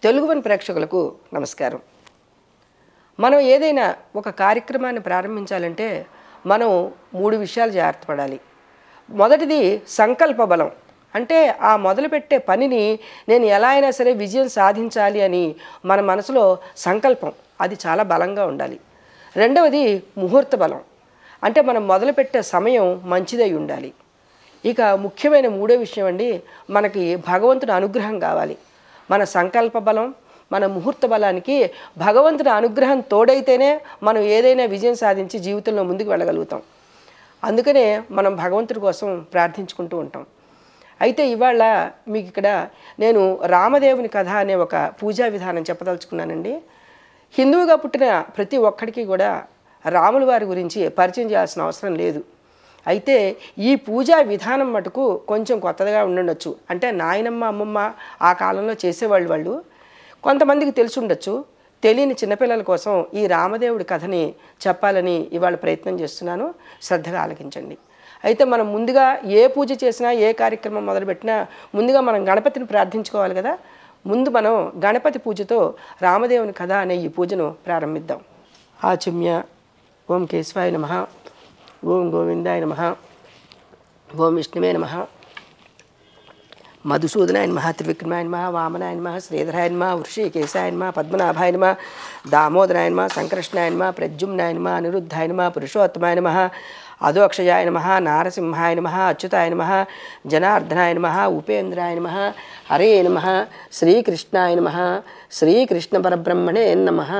తెలుగువన్ ప్రేక్షకులకు నమస్కారం. మనం ఏదైనా ఒక కార్యక్రమాన్ని ప్రారంభించాలంటే మనం 3 విషయాలు జాగ్రత్త పడాలి. మొదటిది సంకల్ప బలం. అంటే ఆ మొదలుపెట్టే పనిని నేను ఎలా అయినా సరే విజయం సాధించాలి అని మన మనసులో సంకల్పం అది చాలా బలంగా ఉండాలి. రెండవది ముహూర్త బలం. అంటే మనం మొదలుపెట్టే సమయం మంచిదై ఉండాలి. ఇక ముఖ్యమైన మూడో విషయం అండి, మనకి భగవంతుడి అనుగ్రహం కావాలి. మన సంకల్ప బలం, మన ముహూర్త బలానికి భగవంతుడి అనుగ్రహం తోడైతేనే మనం ఏదైనా విజయం సాధించి జీవితంలో ముందుకు వెళ్ళగలుగుతాం. అందుకనే మనం భగవంతుడి కోసం ప్రార్థించుకుంటూ ఉంటాం. అయితే ఇవాళ మీకు ఇక్కడ నేను రామదేవుని కథ అనే ఒక పూజా విధానం చెప్పదలుచుకున్నానండి. హిందువుగా పుట్టిన ప్రతి ఒక్కడికి కూడా రాముల వారి గురించి పరిచయం చేయాల్సిన అవసరం లేదు. అయితే ఈ పూజా విధానం మటుకు కొంచెం కొత్తగా ఉండొచ్చు. అంటే నాయనమ్మ అమ్మమ్మ ఆ కాలంలో చేసేవాళ్ళు. వాళ్ళు కొంతమందికి తెలిసి ఉండొచ్చు. తెలియని చిన్నపిల్లల కోసం ఈ రామదేవుడి కథని చెప్పాలని ఇవాళ ప్రయత్నం చేస్తున్నాను. శ్రద్ధగా ఆలకించండి. అయితే మనం ముందుగా ఏ పూజ చేసినా ఏ కార్యక్రమం మొదలుపెట్టినా ముందుగా మనం గణపతిని ప్రార్థించుకోవాలి కదా. ముందు మనం గణపతి పూజతో రామదేవుని కథ అనే ఈ పూజను ప్రారంభిద్దాం. ఆచమ్య. ఓం కేశవాయ నమః. ఓం గోవిందాయ నమః. ఓం విష్ణువే నమః. మధుసూదనాయ నమః. త్రివిక్రమాయ నమః. వామనాయ నమః. శ్రీధరాయ నమః. వృషికేశాయ నమః. పద్మనాభాయ నమః. దామోదరాయ నమః. సంకృష్ణాయ నమః. ప్రద్యుమ్నాయ నమః. అనిరుద్ధాయ నమః. పురుషోత్తమాయ నమః. అధోక్షయాయ నమః. నారసింహాయ నమః. అచ్యుతాయ నమః. జనార్దనాయ నమః. ఉపేంద్రాయ నమః. హరే నమః. శ్రీకృష్ణాయ నమః. శ్రీకృష్ణ పరబ్రహ్మణే నమః.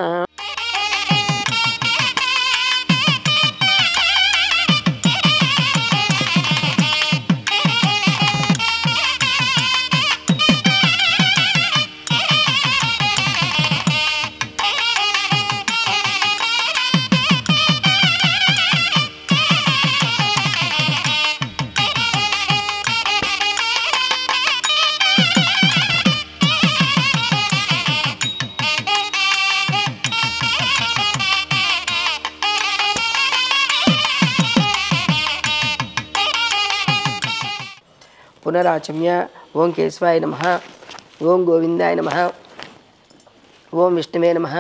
పునరాచమ్య. ఓం కేశవాయ నమః. ఓం గోవిందాయ నమః. ఓం విష్ణువే నమః.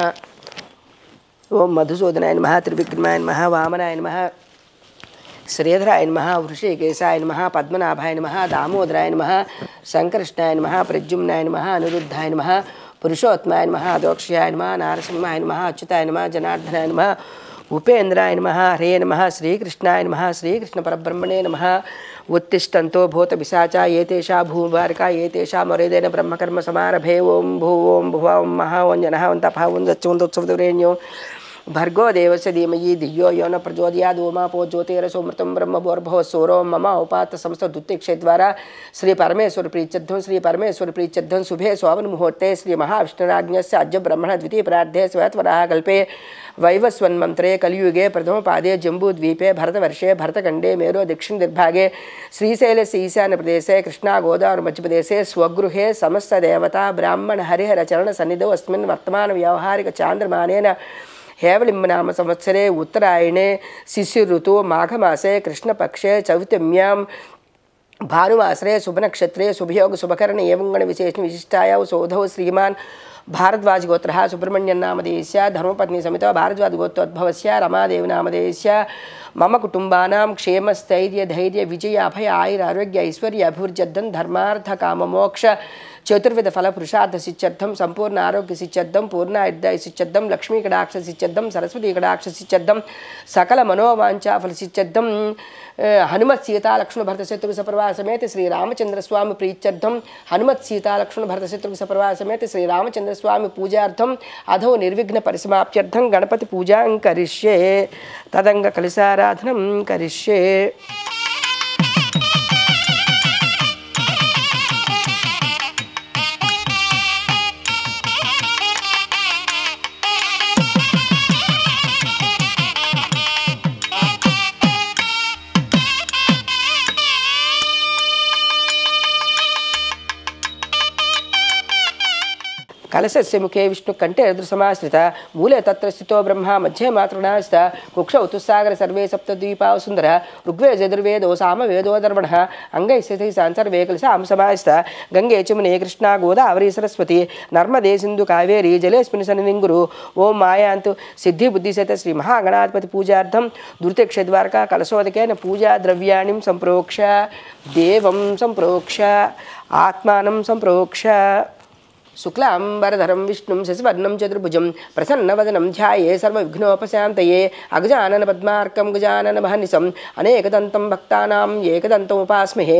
ఓం మధుసూదనాయ నమః. త్రివిక్రమాయ నమః. వామనాయ నమః. శ్రీధరాయ నమః. వృషికేశాయ నమః. పద్మనాభాయ నమః. దామోదరాయ నమః. సంకృష్ణాయ నమః. ప్రద్యుమ్నాయ నమః. అనిరుద్ధాయ నమః. పురుషోత్తమాయ నమః. అధోక్షయాయ నమః. నారసింహాయ నమః. అచ్యుతాయ నమః. జనార్దనాయ నమః. ఉపేంద్రాయ నమః. హరే నమః. శ్రీకృష్ణాయ నమః. శ్రీకృష్ణ పరబ్రహ్మణే నమః. ఉత్తిష్టంతో భూత పిశాచ ఏతేషా భూవారిక ఏతేషా మరేదైన బ్రహ్మకర్మ సమారభే. ఓం భూ ఓం భువ ఓం మహా ఓం జనః ఓం తపః ఓం దత్సోంతోత్సవతురేణ్యో భర్గో దేవస్య ధీమహి ధియో యో న ప్రచోదయాద్. ఓమాపో జ్యోతిరసోమృతం బ్రహ్మభోర్భవ సూరో మమ ఉపాత సంస్థ దుత్తిక్షేద్వారా శ్రీ పరమేశ్వర ప్రీత్యర్థం శ్రీ పరమేశ్వర ప్రీత్యర్థం శుభే శోభన ముహూర్తే శ్రీ మహావిష్ణురాజ్ఞస్య అద్య బ్రహ్మణ ద్వితీయ ప్రార్థే శ్వేతవరాహ కల్పే వైవస్వన్మంత్రే కలియుగే ప్రథమపాదే జంబూద్వీపే భరతవర్షే భరతఖండే మేరో దక్షిణ దిగ్భాగే శ్రీశైలస్య ఈశాన్య ప్రదేశే కృష్ణా గోదావరి మధ్యప్రదేశే స్వగృహే సమస్త దేవతా బ్రాహ్మణ హరిహర చరణ సన్నిధౌ అస్మిన్ వర్తమాన వ్యావహారిక చాంద్రమానేన हेवलिंबनाम संवत्सरे उत्तरायणे शिशिर माघमासे कृष्णपक्षे चौत्यम्यां भानुवासरे शुभनक्षत्रे शुभयोग शुभकरण एवं गण विशेष विशिष्टायां सौधौ श्रीमान् भारद्वाज गोत्रः सुब्रह्मण्यं नामधेयस्य धर्मपत्नी समेत भारद्वाज गोत्रोद्भवस्य रमादेवी नामधेयस्य मम कुटुंबानां क्षेमस्थैर्य धैर्य विजय अभय आयुर आरोग्य ऐश्वर्य अभिवृद्ध्यर्थं धर्मार्थ काम मोक्ष चतुर्विध फल पुरुषार्थ सिद्ध्यर्थं संपूर्ण आरोग्य सिद्ध्यर्थं पूर्ण आयुर्दाय सिद्ध्यर्थं लक्ष्मी कटाक्ष सिद्ध्यर्थं सरस्वती कटाक्ष सिद्ध्यर्थं सकल मनोवांछा फल सिद्ध्यर्थं हनुमत सीता लक्ष्मण भरत शत्रुघ्न सपरिवार समेत श्री रामचंद्र स्वामी प्रीत्यर्थं हनुमत सीता लक्ष्मण भरत शत्रुघ्न सपरिवार समेत श्री रामचंद्र स्वामी पूजार्थं अधो निर्विघ्न परिसमाप्त्यर्थं गणपति पूजां करिष्ये. तदंग कलशाराधनं करिष्ये. कलशस्य मुखे विष्णुकण्ठे रुद्रसमाश्रित मूले तत्र स्थितो ब्रह्मा मध्ये मातृणास्थ कुक्षौ तुस्सागर सर्वे सप्तद्वीपाः सुन्दर ऋग्वेदो यजुर्वेदो सामवेदो दर्वणः अङ्गैः सर्वे कलशां समास्थ गंगे चमुने कृष्णा गोदावरी सरस्वती नर्मदे सिंधु कावेरी जलेस्मिन् सन्निधिं कुरु ओं मायान्तु सिद्धि बुद्धिसहित श्री महागणाधिपति पूजार्थं द्रुतक्षद्वारका कलशोदकेन पूजा द्रव्याणि संप्रोक्ष देवं संप्रोक्ष आत्मानं संप्रोक्ष शुक्लांबरधरं विष्णुं शशिवर्णं चतुर्भुजं प्रसन्नवदनं ध्याये सर्वविघ्नोपशान्तये अगजानन पद्मार्कं गजानन महनिशम् अनेकदन्तं भक्तानां एकदन्तमुपास्महे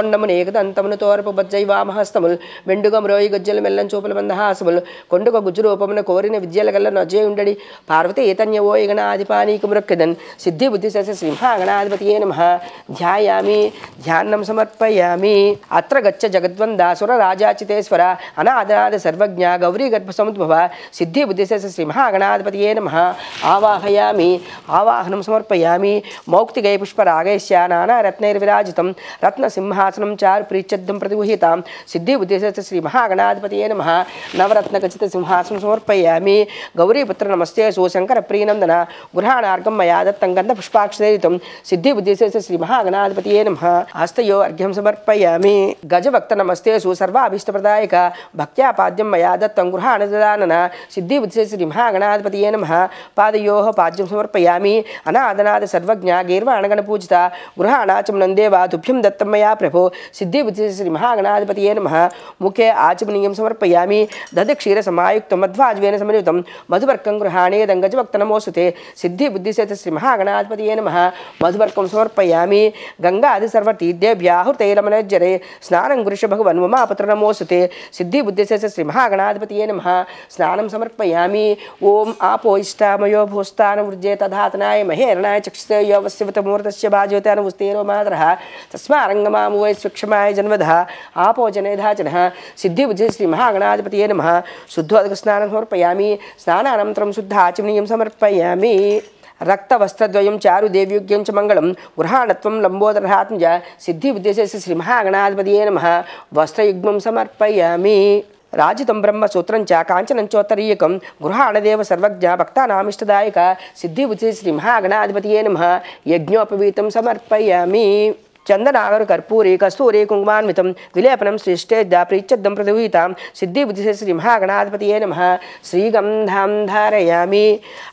तोण्डमुनेकदन्तमुनुतोर्पबज्जैवामहस्तमुल् वेण्डुगम्रोयि गज्जल मेल्लं चूपल मंदहासमुल् కొండుక గుజ్జురూపమున కోరిన విద్యలగల్ల నొజ్జేయుండడి పార్వతీ ఏతన్యవో గణాధిపానీకమురక్కిదన్ సిద్ధి బుద్ధిశేష శ్రీమహాగణాధిపతియే నమః ధ్యాయామి ధ్యానం సమర్పయామి అత్ర గచ్చ జగద్వందాసుర రాజాచితేశ్వర అనాద सर्वज्ञ गौरी गर्भ समुद्भव सिद्धि बुद्धिशेष श्री महागणाधिपतिये नमः आवाहयामि आवाहनं समर्पयामि मौक्तिकै पुष्परागैश्च नानारत्नैर्विराजितं रत्नसिंहासनं चारु प्रीच्छद्दं प्रतिगृहीतां सिद्धि बुद्धिशेष श्री महागणाधिपतिये नमः नवरत्नखचित सिंहासनं समर्पयामि गौरीपुत्र नमस्ते सुशङ्करप्रियनन्दन गृहाणार्घं मया दत्तं गन्धपुष्पाक्षरयुतं सिद्धि बुद्धिशेष श्री महागणाधिपतिये नमः हस्तयो अर्घ्यं समर्पयामि गजभक्त नमस्ते सुसर्वाभीष्टप्रदायक भक्त्या पाद्यं मया दत्तं गृहाणददानन सिद्धि बुद्धिशेष श्री महागणाधिपतिये नमः पादयोः पाद्यं समर्पयामि अनादनाद सर्वज्ञ गीर्वाणगणपूजिता गृहाणाचमनं देवा तुभ्यं दत्तं मया प्रभो सिद्धि बुद्धिशेष श्री महागणाधिपतिये नमः मुखे आचमनीयं समर्पयामि दधिक्षीरसमायुक्तं मध्वाज्वेन समन्वितं मधुवर्कं गृहाणेदं गजभक्तनमोऽस्तुते सिद्धि बुद्धिशेष श्री महागणाधिपतिये नमः मधुवर्कं समर्पयामि गंगादि सर्वतीर्थेभ्याहुतैरमनज्जरे स्नानं कुरुष भगवन् उमापुत्र नमोऽस्तुते सिद्धि बुद्धिशेष श्री महागणाधिपतिये नमः स्नानं समर्पयामि ओम आपो इष्टामयो भूस्तानवृज्ये तधातनाय महेरणाय चक्षुषे यवस्यवतमूर्तस्य भाज्योतानुस्तेरो मातरः तस्मारङ्गमामु वै सूक्ष्माय जन्मदः आपो जनेधाचनः सिद्धि बुद्धिशेष श्री महागणाधिपतिये नमः शुद्धोदकस्नानं समर्पयामि स्नानानन्तरं शुद्धाचमनीयं समर्पयामि रक्तवस्त्रद्वयं चारुदेव्युग्यं च मङ्गलं गृहाणत्वं लम्बोदरहात्मज सिद्धि बुद्धिशेष श्री महागणाधिपतिये नमः वस्त्रयुग्मं समर्पयामि राजितं ब्रह्मसूत्रं च काञ्चनं चोत्तरीयकं गृहाणदेव सर्वज्ञ भक्तानामिष्टदायक सिद्धि बुद्धिशेष श्री महागणाधिपतिये नमः यज्ञोपवीतं समर्पयामि चंदनागर कर्पूरी कस्तूरी कुंकुमान्वितं विलेपनं श्रेष्ठेद्य प्रीच्छद्दं प्रतिगृहीतां सिद्धि बुद्धिशेष श्री महागणाधिपतिये नमः श्रीगन्धां धारयामि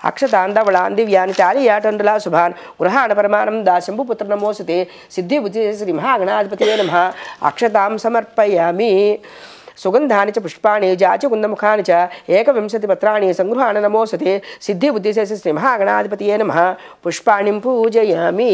अक्षतां दिव्यानि चालीयाटण्डला शुभान् गृहाणपरमानं दाशम्भुपुत्र नमोऽस्तुते सिद्धि बुद्धिशेष श्री महागणाधिपतिये नमः अक्षतां समर्पयामि सुगंधानि च पुष्पाणि जाचकुन्दमुखानि च एकविंशतिपत्राणि संगृहाण नमोऽस्तुते सिद्धि बुद्धिशेष श्री महागणाधिपतिये नमः पुष्पाणिं पूजयामि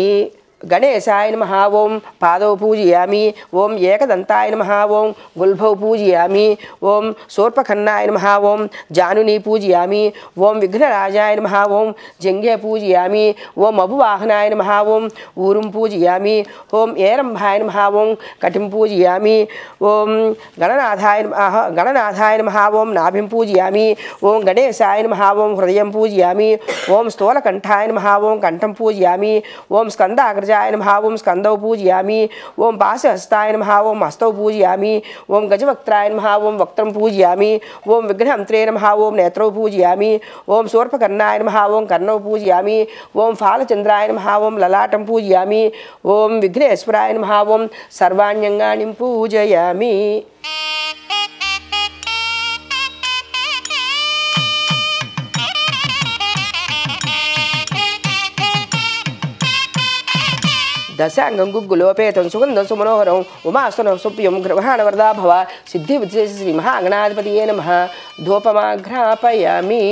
गणेशाय नमः ओं पादौ पूजयामि ओं एकदन्ताय नमः ओं गुल्भौ पूजयामि ओं शूर्पखन्नाय नमः ओं जानुनी पूजयामि ओं विघ्नराजाय नमः ओं जङ्घे पूजयामि ओं अबुवाहनाय नमः ओं ऊरुं पूजयामि ओं एरम्भाय नमः ओं कटिं पूजयामि ओं गणनाथाय नमः ओं नाभिं पूजयामि ओं गणेशाय नमः ओं हृदयं पूजयामि ओं स्थूलकण्ठाय नमः ओं कण्ठं पूजयामि ओं स्कन्दाग्रज नमः ओं स्कंदौ पूजयामि ओं पाशहस्ताय नमः ओं हस्तौ पूजयामि ओं गजवक्त्राय नमः ओं वक्त्रं पूजयामि ओं विघ्नहन्त्रे नमः ओं नेत्रौ पूजयामि ओं शूर्पकर्णाय नमः ओं कर्णौ पूजयामि ओं फालचन्द्राय नमः ओं ललाटं पूजयामि ओं विघ्नेश्वराय नमः ओं सर्वाण्यङ्गानि पूजयामि दशांगं गुग्गुलोपेतं सुगन्धं सुमनोहरं उमास्तनं सुप्यं गृहाणवरदा भव सिद्धि बुद्धिशेष श्री महागणाधिपतिये नमः धूपमाघ्रापयामि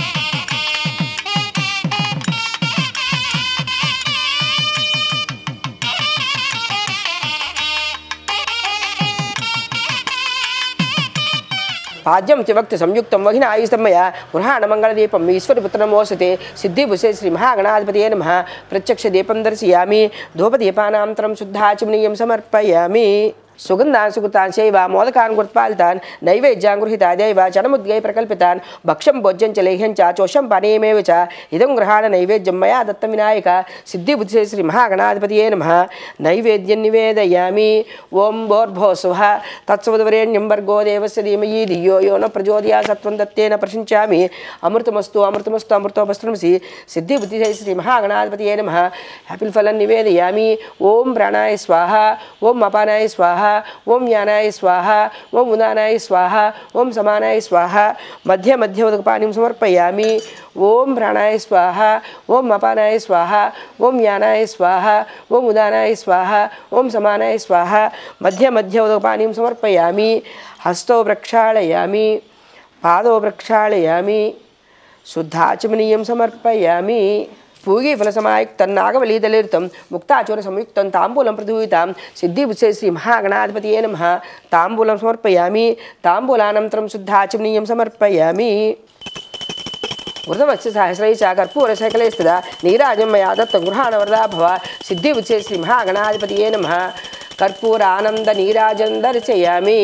पाद्यं त्रिभक्ति संयुक्तं वहिनायुस्तं मया गृहाणमङ्गलदीपम् ईश्वरपुत्र नमोऽस्तुते सिद्धि बुद्धिशेष श्री महागणाधिपतिये नमः प्रत्यक्षदीपं दर्शयामि धूपदीपानान्तरं शुद्धाचमनीयं समर्पयामि సుగంధాన్ సుగతాన్ శైవ మోదకాన్ గుర్పాలితాన్ నైవేద్యాన్ గృహీతాదేవ చనముద్గై ప్రకల్పితాన్ భక్ష్యం భోజ్యం చ లేహ్యం చ చోషం పానీయమేవ చ ఇదం గృహాణ నైవేద్యం మయా దత్తం వినాయక సిద్ధిబుద్ధి శ్రీ మహాగణాధిపతియే నమః నైవేద్యం నివేదయామి ఓం భోర్భోస్వః తత్సవితుర్వరేణ్యం భర్గో దేవస్య ధీమహి ధియో యో న ప్రచోదయాత్ సత్వం దత్తేన ప్రశంచామి అమృతమస్తు అమృతమస్తు అమృతోపస్తమసి సిద్ధిబుద్ధి శ్రీ మహాగణాధిపతియే నమః యాపిల్ ఫలం నివేదయామి ఓం ప్రాణాయ స్వాహ ఓం అపానాయ స్వాహ ఓం యానాయ స్వాహ ఓం ఉదానాయ స్వాహ ఓం సమానాయ స్వాహ మధ్య మధ్య ఉదకపానీం సమర్పయామి ఓం ప్రాణాయ స్వాహ ఓం అపానాయ స్వాహ ఓం యానాయ స్వాహ ఓం ఉదానాయ స్వాహ ఓం సమానాయ స్వాహ మధ్య మధ్య ఉదకపానీం సమర్పయామి హస్తో ప్రక్షాళయామి పాదో ప్రక్షాళయామి శుద్ధాచమనీయం సమర్పయామి పూగి ఫలసమాయుక్తం నాగవలీదలితం ముక్తాచూర సంయుక్తం తాంబూలం ప్రదూయితాం సిద్ధిబుద్ధే శ్రీ మహాగణాధిపతియే నమః తాంబూలం సమర్పయామి తాంబూలానంతరం శుద్ధాచమనీయం సమర్పయామి వృతవత్స సహస్రై చ కర్పూర శకలై స్థిత నీరాజం మయా దత్తం గృహాణ వరదా భవ సిద్ధిబుద్ధే శ్రీ మహాగణాధిపతియే నమః కర్పూరానంద నీరాజం దర్శయామి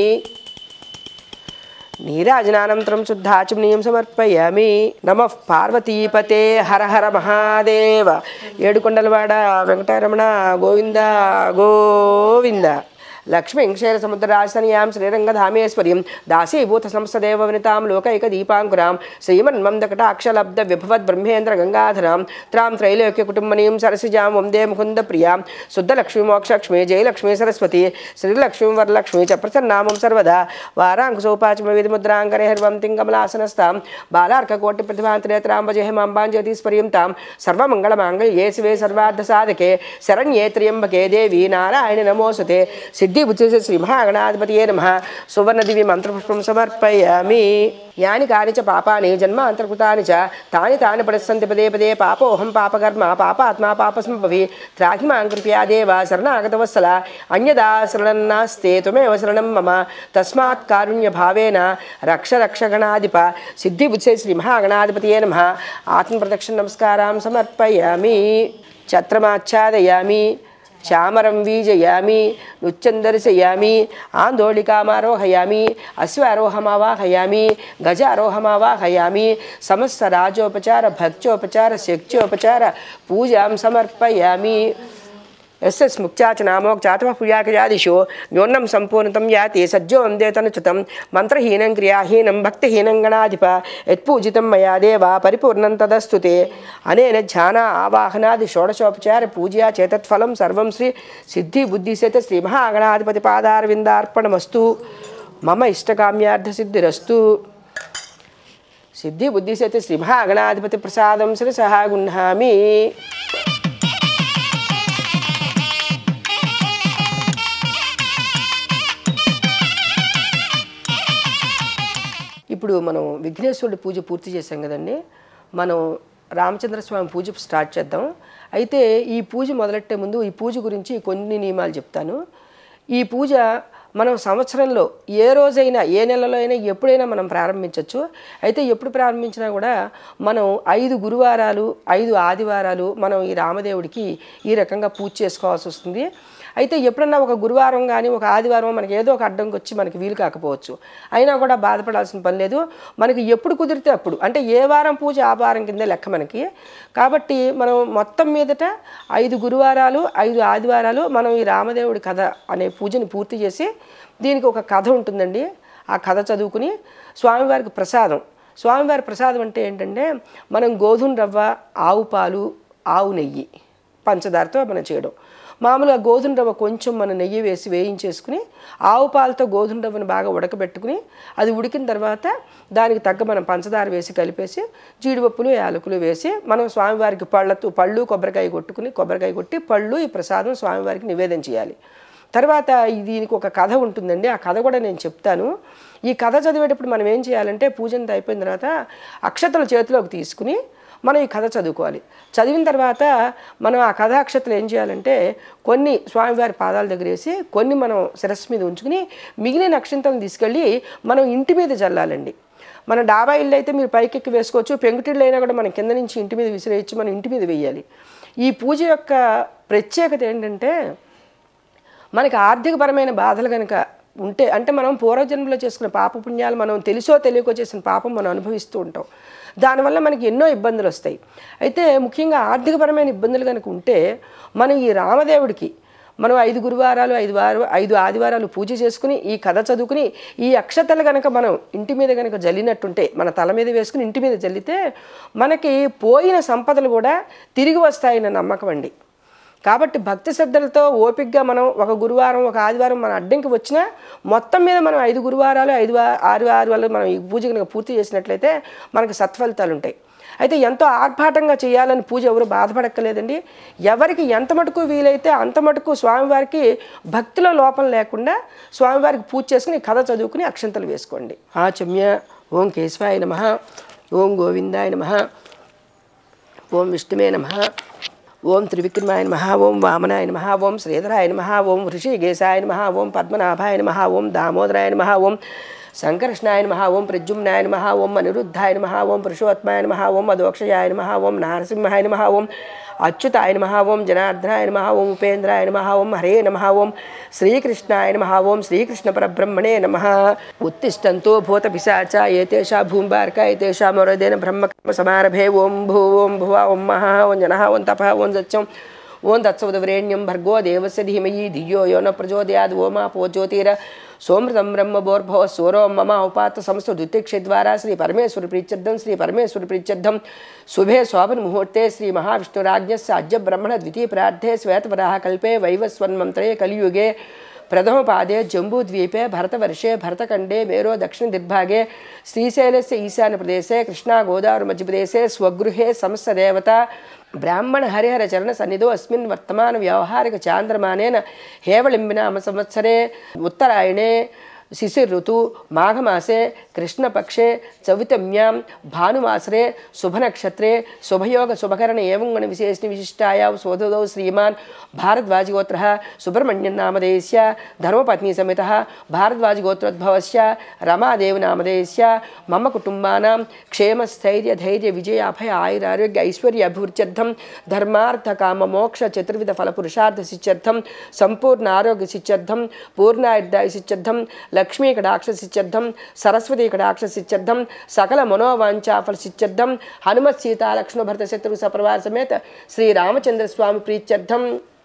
నీరాజనానంతరం శుద్ధాచమనీయం సమర్పయామి నమః పార్వతీపతే హర హర మహాదేవ ఏడుకొండలవాడ వెంకటరమణ గోవింద గోవింద లక్ష్మీం క్షీరసముద్రరాజధాన్యాం శ్రీరంగధామేశ్వర్యం దాసీభూత సంస్థదేవ వినితాం లోకైక దీపాంకురాం శ్రీమన్మందకటాక్షలబ్ధ విభవద్ బ్రహ్మేంద్ర గంగాధరాం త్రాం త్రైలోక్య కుటుంబనీం సరసిజాం వందే ముకుంద ప్రియాం శుద్ధలక్ష్మీ మోక్షలక్ష్మీ జయలక్ష్మీ సరస్వతి శ్రీలక్ష్మీ వరలక్ష్మీ చ ప్రసన్నామం సర్వదా వారాంకుశోపాచమ విధిముద్రాంకరే హర్వం తింగమలాసనస్తాం బాలార్కకోటి ప్రతిభాంతనేత్రాం భజేహమాంబాం జ్యోతిస్పర్యం తాం సర్వమంగళమాంగళ్యే శివే సర్వార్థసాధకే శరణ్యే త్ర్యంబకే దేవి నారాయణ నమోస్తుతే సిద్ధిబుద్ధి శ్రీ మహాగణాధిపతియే నమః సువర్ణదివి మంత్రపుష్పం సమర్పయామి యాని కాని చ పాపాని జన్మాంతర్కృతాని చ తాని తాని పడిస్సంతి పదే పదే పాపోహం పాపకర్మ పాపాత్మా పాపస్ంభవి త్రాహి మాం కృపయా దేవ శరణాగతవత్సల అన్యదా శరణన్నాస్తే త్వమేవ శరణం మమ తస్మాత్ కారుణ్య భావేన రక్ష రక్షగణాధిప సిద్ధిబుద్ధి శ్రీ మహాగణాధిపతియే నమః ఆత్మప్రదక్షిణ నమస్కారం సమర్పయామి ఛత్రమాచ్ఛాదయామి చామరం వీజయామి నృత్యం దర్శయామి ఆందోళికామారోహయామి అశ్వారోహమావాహయామి గజారోహమావాహయామి సమస్త రాజోపచార భక్త్యోపచార శక్త్యోపచార పూజాం సమర్పయామి ఎస్ఎస్ ముక్త్యాచనామోక్చాతమ పుయాకజాదిషు న్యూనం సంపూర్ణతం యాతి సజ్జో వందేతనుచుతం మంత్రహీనం క్రియాహీనం భక్తిహీనం గణాధిప యత్పూజితం మయా దేవ పరిపూర్ణం తదస్తుతే అనేన ధ్యాన ఆవాహనాది షోడశోపచార పూజయా చేతత్ఫలం సర్వం శ్రీ సిద్ధి బుద్ధిసేత శ్రీ మహాగణాధిపతి పాదారవిందార్పణమస్తు మమ ఇష్టకామ్యార్థ సిద్ధిరస్తు సిద్ధి బుద్ధిసేత శ్రీ మహాగణాధిపతి ప్రసాదం శిరసః గుణ్హామి. ఇప్పుడు మనం విఘ్నేశ్వరుడి పూజ పూర్తి చేసాం కదండి. మనం రామచంద్రస్వామి పూజ స్టార్ట్ చేద్దాం. అయితే ఈ పూజ మొదలెట్టే ముందు ఈ పూజ గురించి కొన్ని నియమాలు చెప్తాను. ఈ పూజ మనం సంవత్సరంలో ఏ రోజైనా ఏ నెలలో అయినా ఎప్పుడైనా మనం ప్రారంభించవచ్చు. అయితే ఎప్పుడు ప్రారంభించినా కూడా మనం 5 గురువారాలు 5 ఆదివారాలు మనం ఈ రామదేవుడికి ఈ రకంగా పూజ చేసుకోవాల్సి వస్తుంది. అయితే ఎప్పుడన్నా ఒక గురువారం కానీ ఒక ఆదివారం మనకి ఏదో ఒక అడ్డంకి వచ్చి మనకి వీలు కాకపోవచ్చు. అయినా కూడా బాధపడాల్సిన పని లేదు. మనకి ఎప్పుడు కుదిరితే అప్పుడు, అంటే ఏ వారం పూజ ఆ వారం కిందే లెక్క మనకి. కాబట్టి మనం మొత్తం మీదట 5 గురువారాలు 5 ఆదివారాలు మనం ఈ రామదేవుడి కథ అనే పూజని పూర్తి చేసి, దీనికి ఒక కథ ఉంటుందండి. ఆ కథ చదువుకుని స్వామివారికి ప్రసాదం, స్వామివారి ప్రసాదం అంటే ఏంటంటే మనం గోధుమ రవ్వ, ఆవు పాలు, ఆవు నెయ్యి, పంచదారతో మనం చేయడం. మామూలుగా గోధుమ రవ్వ కొంచెం మనం నెయ్యి వేసి వేయించేసుకుని ఆవు పాలతో గోధుమ రవ్వను బాగా ఉడకబెట్టుకుని అది ఉడికిన తర్వాత దానికి తగ్గ మనం పంచదార వేసి కలిపేసి జీడిపప్పులు యాలకులు వేసి మనం స్వామివారికి పళ్ళు కొబ్బరికాయ కొట్టి పళ్ళు ఈ ప్రసాదం స్వామివారికి నివేదన చేయాలి. తర్వాత దీనికి ఒక కథ ఉంటుందండి. ఆ కథ కూడా నేను చెప్తాను. ఈ కథ చదివేటప్పుడు మనం ఏం చేయాలంటే పూజంతా అయిపోయిన తర్వాత అక్షతలు చేతిలోకి తీసుకుని మనం ఈ కథ చదువుకోవాలి. చదివిన తర్వాత మనం ఆ కథ అక్షతలు ఏం చేయాలంటే కొన్ని స్వామివారి పాదాల దగ్గర వేసి కొన్ని మనం శిరస్సు మీద ఉంచుకుని మిగిలిన అక్షంతలను తీసుకెళ్ళి మనం ఇంటి మీద చల్లాలండి. మన డాబా ఇల్లు అయితే మీరు పైకెక్కి వేసుకోవచ్చు, పెంకుటిళ్ళు అయినా కూడా మనం కింద నుంచి ఇంటి మీద విసిరేయచ్చు, మనం ఇంటి మీద వేయాలి. ఈ పూజ యొక్క ప్రత్యేకత ఏంటంటే మనకి ఆర్థికపరమైన బాధలు కనుక ఉంటే అంటే మనం పూర్వజన్మలో చేసుకున్న పాపపుణ్యాలు మనం తెలుసో తెలియకో చేసిన పాపం మనం అనుభవిస్తూ ఉంటాం. దానివల్ల మనకి ఎన్నో ఇబ్బందులు వస్తాయి. అయితే ముఖ్యంగా ఆర్థికపరమైన ఇబ్బందులు కనుక ఉంటే మనం ఈ రామదేవుడికి మనం 5 గురువారాలు 5 ఆదివారాలు పూజ చేసుకుని ఈ కథ చదువుకుని ఈ అక్షతలు కనుక మనం ఇంటి మీద కనుక జల్లినట్టుంటే మన తల మీద వేసుకుని ఇంటి మీద జల్లితే మనకి పోయిన సంపదలు కూడా తిరిగి వస్తాయన్న నమ్మకం అండి. కాబట్టి భక్తి శ్రద్ధలతో ఓపికగా మనం ఒక గురువారం ఒక ఆదివారం మన అడ్డంకి వచ్చినా మొత్తం మీద మనం 5 గురువారాలు 6 ఆదివారాలు మనం ఈ పూజ కనుక పూర్తి చేసినట్లయితే మనకు సత్ఫలితాలు ఉంటాయి. అయితే ఎంతో ఆర్భాటంగా చేయాలని పూజ ఎవరు బాధపడక్కలేదండి. ఎవరికి ఎంత మటుకు వీలైతే అంత మటుకు స్వామివారికి భక్తిలో లోపం లేకుండా స్వామివారికి పూజ చేసుకుని కథ చదువుకుని అక్షంతలు వేసుకోండి. ఆచమ్య ఓం కేశవాయ నమః, ఓం గోవిందాయ నమః, ఓం విష్ణువే నమః, ఓం త్రివిక్రమాయ నమః, ఓం వామనాయ నమః, ఓం శ్రీధరాయ నమః, ఓం ఋషికేశాయ నమః, ఓం పద్మనాభాయ నమః, ఓం దామోదరాయ నమః, ఓం సంకర్షణాయ నమః, ఓం ప్రద్యుమ్నాయ నమః, ఓం అనిరుద్ధాయ నమః, ఓం పురుషోత్తమాయ నమః, ఓం అదోక్షయాయ నమః, ఓం నారసింహాయ నమః, ఓం అచ్యుతాయ నమః, ఓం జనార్దనాయ నమః, ఓం ఉపేంద్రాయ నమః, ఓం హరే నమః, ఓం శ్రీకృష్ణాయ నమః, ఓం శ్రీకృష్ణ పరబ్రహ్మణే నమః. ఉత్తిష్టంతో భూత పిశాచ ఏతేషా భూంబార్క ఏతేషా మరోదేన బ్రహ్మకర్మ సమారభే. ఓం భూ ఓం భువ ఓం మహా ఓం జనః ఓం తపః ఓం సత్యం ఓం తత్సవితుర్వరేణ్యం భర్గో దేవస్య ధీమహి ధియో యో న ప్రచోదయాద్. ఓమాపో జ్యోతిర సోమృతం బ్రహ్మభోర్భవ సూరో మమ ఉపాత సమస్త ద్వితీక్షద్వారా శ్రీ పరమేశ్వరి ప్రీత్యర్థం శ్రీ పరమేశ్వరి ప్రీత్యర్థం శుభే శోభన ముహూర్తే శ్రీ మహావిష్ణురాజ్ఞస్య అద్య బ్రహ్మణ ద్వితీయ ప్రార్థే శ్వేతవరాహ కల్పే వైవస్వన్మంత్రే కలియుగే ప్రథమ పాదే జంబూద్వీపే భరతవర్షే భరతఖండే మేరో దక్షిణ దిగ్భాగే శ్రీశైలస్య ఈశాన్య ప్రదేశే కృష్ణా గోదావరి మధ్యప్రదేశే స్వగృహే సమస్త దేవత బ్రాహ్మణ హరిహర చరణ సన్నిధో అస్మిన్ వర్తమాన వ్యవహారిక చాంద్రమానేన హేవళింబినామ సంవత్సరే ఉత్తరాయణే శిశిర్ ఋతు మాఘమాసే కృష్ణపక్షే చవితమ్యాం భానుమాసరే శుభనక్షత్రే శుభయోగ శుభకరణ ఏవం గణ విశేషణ విశిష్టాయా సోదరౌ శ్రీమాన్ భారద్వాజగోత్ర సుబ్రహ్మణ్యం నామధేయస్య ధర్మపత్ని సమేత భారద్వాజగోత్రోద్భవస్య రమాదేవి నామధేయస్య మమ కుటుంబానాం క్షేమస్థైర్య ధైర్య విజయ అభయ ఆయురారోగ్య ఐశ్వర్య అభివృద్ధ్యర్థం ధర్మార్థ కామ మోక్ష చతుర్విధ ఫల పురుషార్థ సిద్ధ్యర్థం సంపూర్ణ ఆరోగ్య సిద్ధ్యర్థం పూర్ణాయుర్దాయ సిద్ధ్యర్థం లక్ష్మీ కటాక్ష సిద్ధ్యర్థం సరస్వతీ కటాక్ష సిద్ధ్యర్థం సకల మనోవాంఛాఫల సిద్ధ్యర్థం హనుమత్ సీతా లక్ష్మణ భరత శత్రు సపరివార సమేత శ్రీ రామచంద్ర స్వామి ప్రీత్యర్థం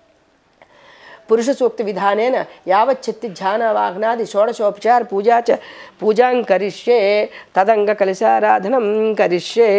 పురుష సూక్తి విధానేన యావచ్చత్తి ధ్యాన వాహనాది షోడశోపచార పూజాం కరిష్యే తదంగ కలశారాధనం కరిష్యే.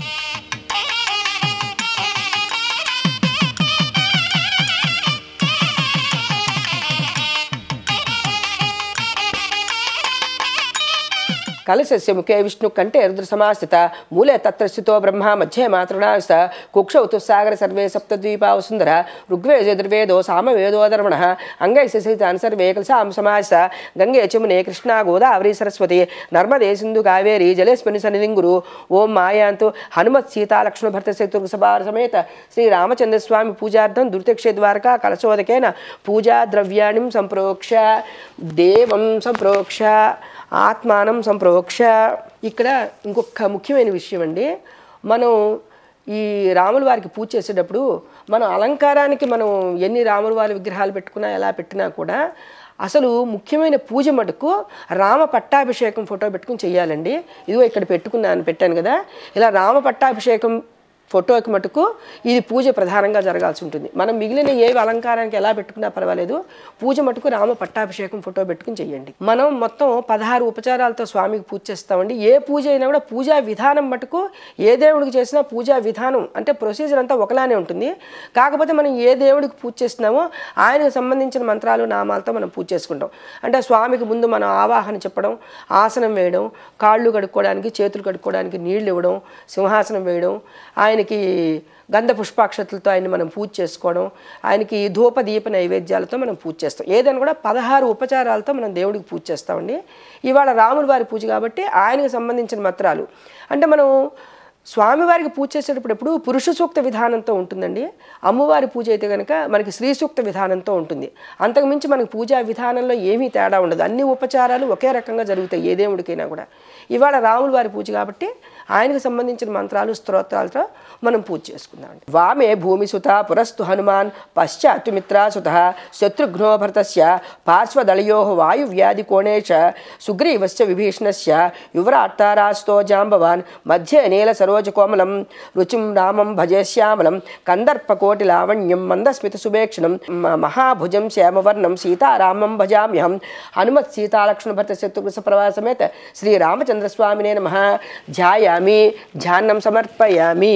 కలశస్య ముఖే విష్ణు కంఠే రుద్ర సమాస్థిత మూలే తత్ర స్థితో బ్రహ్మ మధ్యే మాతృణాస్త కుక్షౌ తుస్సాగర సర్వే సప్తద్వీపా వసుంధర ఋగ్వేద యజుర్వేదో సామవేదో ధర్మణ అంగై సహితాన్ సర్వే కలశాం సమాస గంగే చమునే కృష్ణా గోదావరి సరస్వతి నర్మదే సింధు కావేరి జలేస్మిన్ సన్నిధిం గురు. ఓం మాయాంతు హనుమత్ సీతా లక్ష్మణ భరత శత్రు సభార సమేత శ్రీ రామచంద్ర స్వామి పూజార్థం దుర్తక్షే ద్వారకా కలశోదకేన పూజా ద్రవ్యాణిం సంప్రోక్ష దేవం సంప్రోక్ష ఆత్మానం సంప్రోక్ష. ఇక్కడ ఇంకొక ముఖ్యమైన విషయం అండి, మనం ఈ రాముల వారికి పూజ చేసేటప్పుడు మనం అలంకారానికి మనం ఎన్ని రాముల వారి విగ్రహాలు పెట్టుకున్నా ఎలా పెట్టినా కూడా అసలు ముఖ్యమైన పూజ మటుకు రామ పట్టాభిషేకం ఫోటో పెట్టుకుని చేయాలండి. ఇదిగో ఇక్కడ పెట్టాను కదా, ఇలా రామ పట్టాభిషేకం ఫోటోకి మటుకు ఇది పూజ ప్రధానంగా జరగాల్సి ఉంటుంది. మనం మిగిలిన ఏవి అలంకారానికి ఎలా పెట్టుకున్నా పర్వాలేదు, పూజ మటుకు రామ పట్టాభిషేకం ఫోటో పెట్టుకుని చేయండి. మనం మొత్తం 16 ఉపచారాలతో స్వామికి పూజ చేస్తామండి. ఏ పూజ అయినా కూడా పూజా విధానం మటుకు ఏ దేవుడికి చేసినా పూజా విధానం అంటే ప్రొసీజర్ అంతా ఒకలానే ఉంటుంది. కాకపోతే మనం ఏ దేవుడికి పూజ చేస్తున్నామో ఆయనకు సంబంధించిన మంత్రాలు నామాలతో మనం పూజ చేసుకుంటాం. అంటే స్వామికి ముందు మనం ఆవాహన చెప్పడం, ఆసనం వేయడం, కాళ్ళు కడుక్కోవడానికి చేతులు కడుక్కోవడానికి నీళ్లు ఇవ్వడం, సింహాసనం వేయడం, ఆయనకి గంధ పుష్పాక్షతలతో ఆయన్ని మనం పూజ చేసుకోవడం, ఆయనకి ధూప దీప నైవేద్యాలతో మనం పూజ చేస్తాం. ఏదైనా కూడా 16 ఉపచారాలతో మనం దేవుడికి పూజ చేస్తామండి. ఇవాళ రాముల వారి పూజ కాబట్టి ఆయనకు సంబంధించిన మంత్రాలు అంటే మనం స్వామివారికి పూజ చేసేటప్పుడు ఎప్పుడు పురుష సూక్త విధానంతో ఉంటుందండి. అమ్మవారి పూజ అయితే కనుక మనకి స్త్రీ సూక్త విధానంతో ఉంటుంది. అంతకుమించి మనకి పూజా విధానంలో ఏమీ తేడా ఉండదు. అన్ని ఉపచారాలు ఒకే రకంగా జరుగుతాయి ఏ దేవుడికైనా కూడా. ఇవాళ రాముల వారి పూజ కాబట్టి ఆయనకు సంబంధించిన మంత్రాలు స్తోత్రాలతో మనం పూజ చేసుకుందాం. వామే భూమిసుత పురస్తు హనుమాన్ పశ్చాత్తు మిత్రాసుత శత్రుఘ్నో భరతస్య పార్శ్వదళయో వాయువ్యాధి కోణేశ సుగ్రీవస్య విభీషణస్య యువరాట్తారాస్తో జాంబవాన్ మధ్యే నీల సరోజకోమలం రుచిం రామం భజేశ్యామలం కందర్పకోటి లావణ్యం మందస్మిత సుభేక్షణం మహాభుజం శ్యామవర్ణం సీతారామం భజామ్యహం హనుమత్ సీతాలక్ష్మణ భరత శత్రుఘ్న ప్రవాసమేత శ్రీరామచంద్రస్వామినే నమః ధ్యాయామి ధ్యానం సమర్పయామి.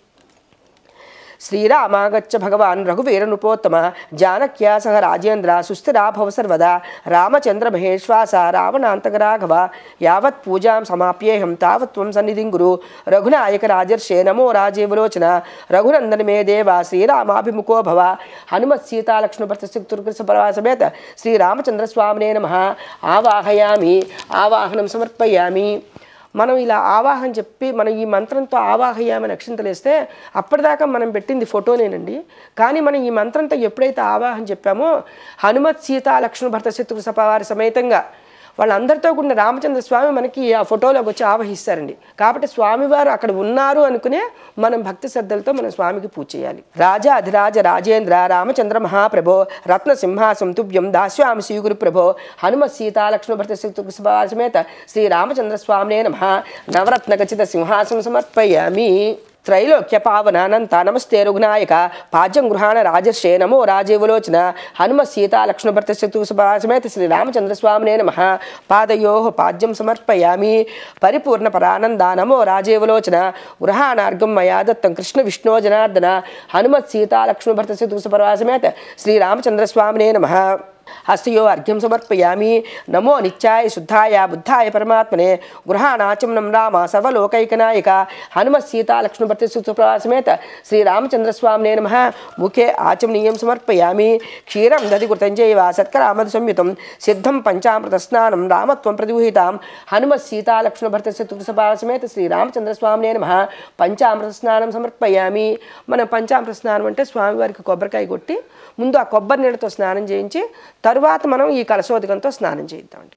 శ్రీరామాగచ్చ భగవాన్ రఘువీర నృపోత్తమ జానక్యా సహ రాజేంద్ర సుస్థిరా భవ సర్వదా రామచంద్ర మహేశ్వాస రావణాంతకరాఘవ యావత్ పూజాం సమాప్యేహం తావత్ త్వం సన్నిధిం గురు రఘునాయక రాజర్షే నమో రాజీవలోచన రఘునందన మే దేవ శ్రీరామాభిముఖో భవ హనుమత్ సీతాలక్ష్మణ భరత శత్రుఘ్న ప్రవాసమేత శ్రీరామచంద్రస్వామినే నమః ఆవాహయామి ఆవాహనం సమర్పయామి. మనం ఇలా ఆవాహన చెప్పి మనం ఈ మంత్రంతో ఆవాహయామని అక్షింతలేస్తే అప్పటిదాకా మనం పెట్టింది ఫోటోనేనండి. కానీ మనం ఈ మంత్రంతో ఎప్పుడైతే ఆవాహన చెప్పామో హనుమత్ సీతా లక్ష్మణ భరత శత్రుఘ్న సపవారి సమేతంగా వాళ్ళందరితో కూడిన రామచంద్ర స్వామి మనకి ఆ ఫోటోలోకి వచ్చి ఆవహిస్తారండి. కాబట్టి స్వామివారు అక్కడ ఉన్నారు అనుకునే మనం భక్తి శ్రద్ధలతో మనం స్వామికి పూజ చేయాలి. రాజా అధిరాజ రాజేంద్ర రామచంద్ర మహాప్రభో రత్న సింహాసం తుభ్యం దాస్యామి శ్రీగురు ప్రభో హనుమత్ సీతాలక్ష్మణ భరత శత్రుఘ్న సమేత శ్రీరామచంద్ర స్వామినే నమః నవరత్న ఖచ్చిత సింహాసం సమర్పయామి. त्रैलोक्य पावनानंत नमस्ते रघुनायक पाज्यं गृहाण राजर्षे नमो राजीवलोचन हनुमत् सीता लक्ष्मण भरत शत्रुघ्न समेत श्री रामचंद्र स्वामिने नमः पादयोः पाद्यं समर्पयामि परिपूर्ण परानंद नमो राजीवलोचन गृहाणार्घं मया दत्तं कृष्ण विष्णु जनार्दन हनुमत् सीता लक्ष्मण भरत शत्रुघ्न समेत श्री रामचंद्र स्वामिने नमः हस्तयो अर्घ्यं समर्पयामि नमो नित्याय शुद्धाय बुद्धाय परमात्मने गृहाणाचमनं राम सर्वलोकैकनायक हनुमत् सीता लक्ष्मण भरत शत्रुघ्न समेत श्री रामचंद्र स्वामिने नमः मुखे आचमनीयं समर्पयामि क्षीरं दधि कृतञ्जैव सत्करामद संयुतं सिद्धं पंचामृत स्नानं रामत्वं प्रतिगृहीतां हनुमत् सीता लक्ष्मण भरत शत्रुघ्न समेत श्री रामचंद्र स्वामिने नमः पंचामृत स्नानं समर्पयामि. मन पंचामृत स्नानं అంటే స్వామివారికి కొబ్బరికాయ కొట్టి ముందు ఆ కొబ్బరి నీళ్ళతో స్నానం చేయించి తరువాత మనం ఈ కలశోదకంతో స్నానం చేద్దామండి.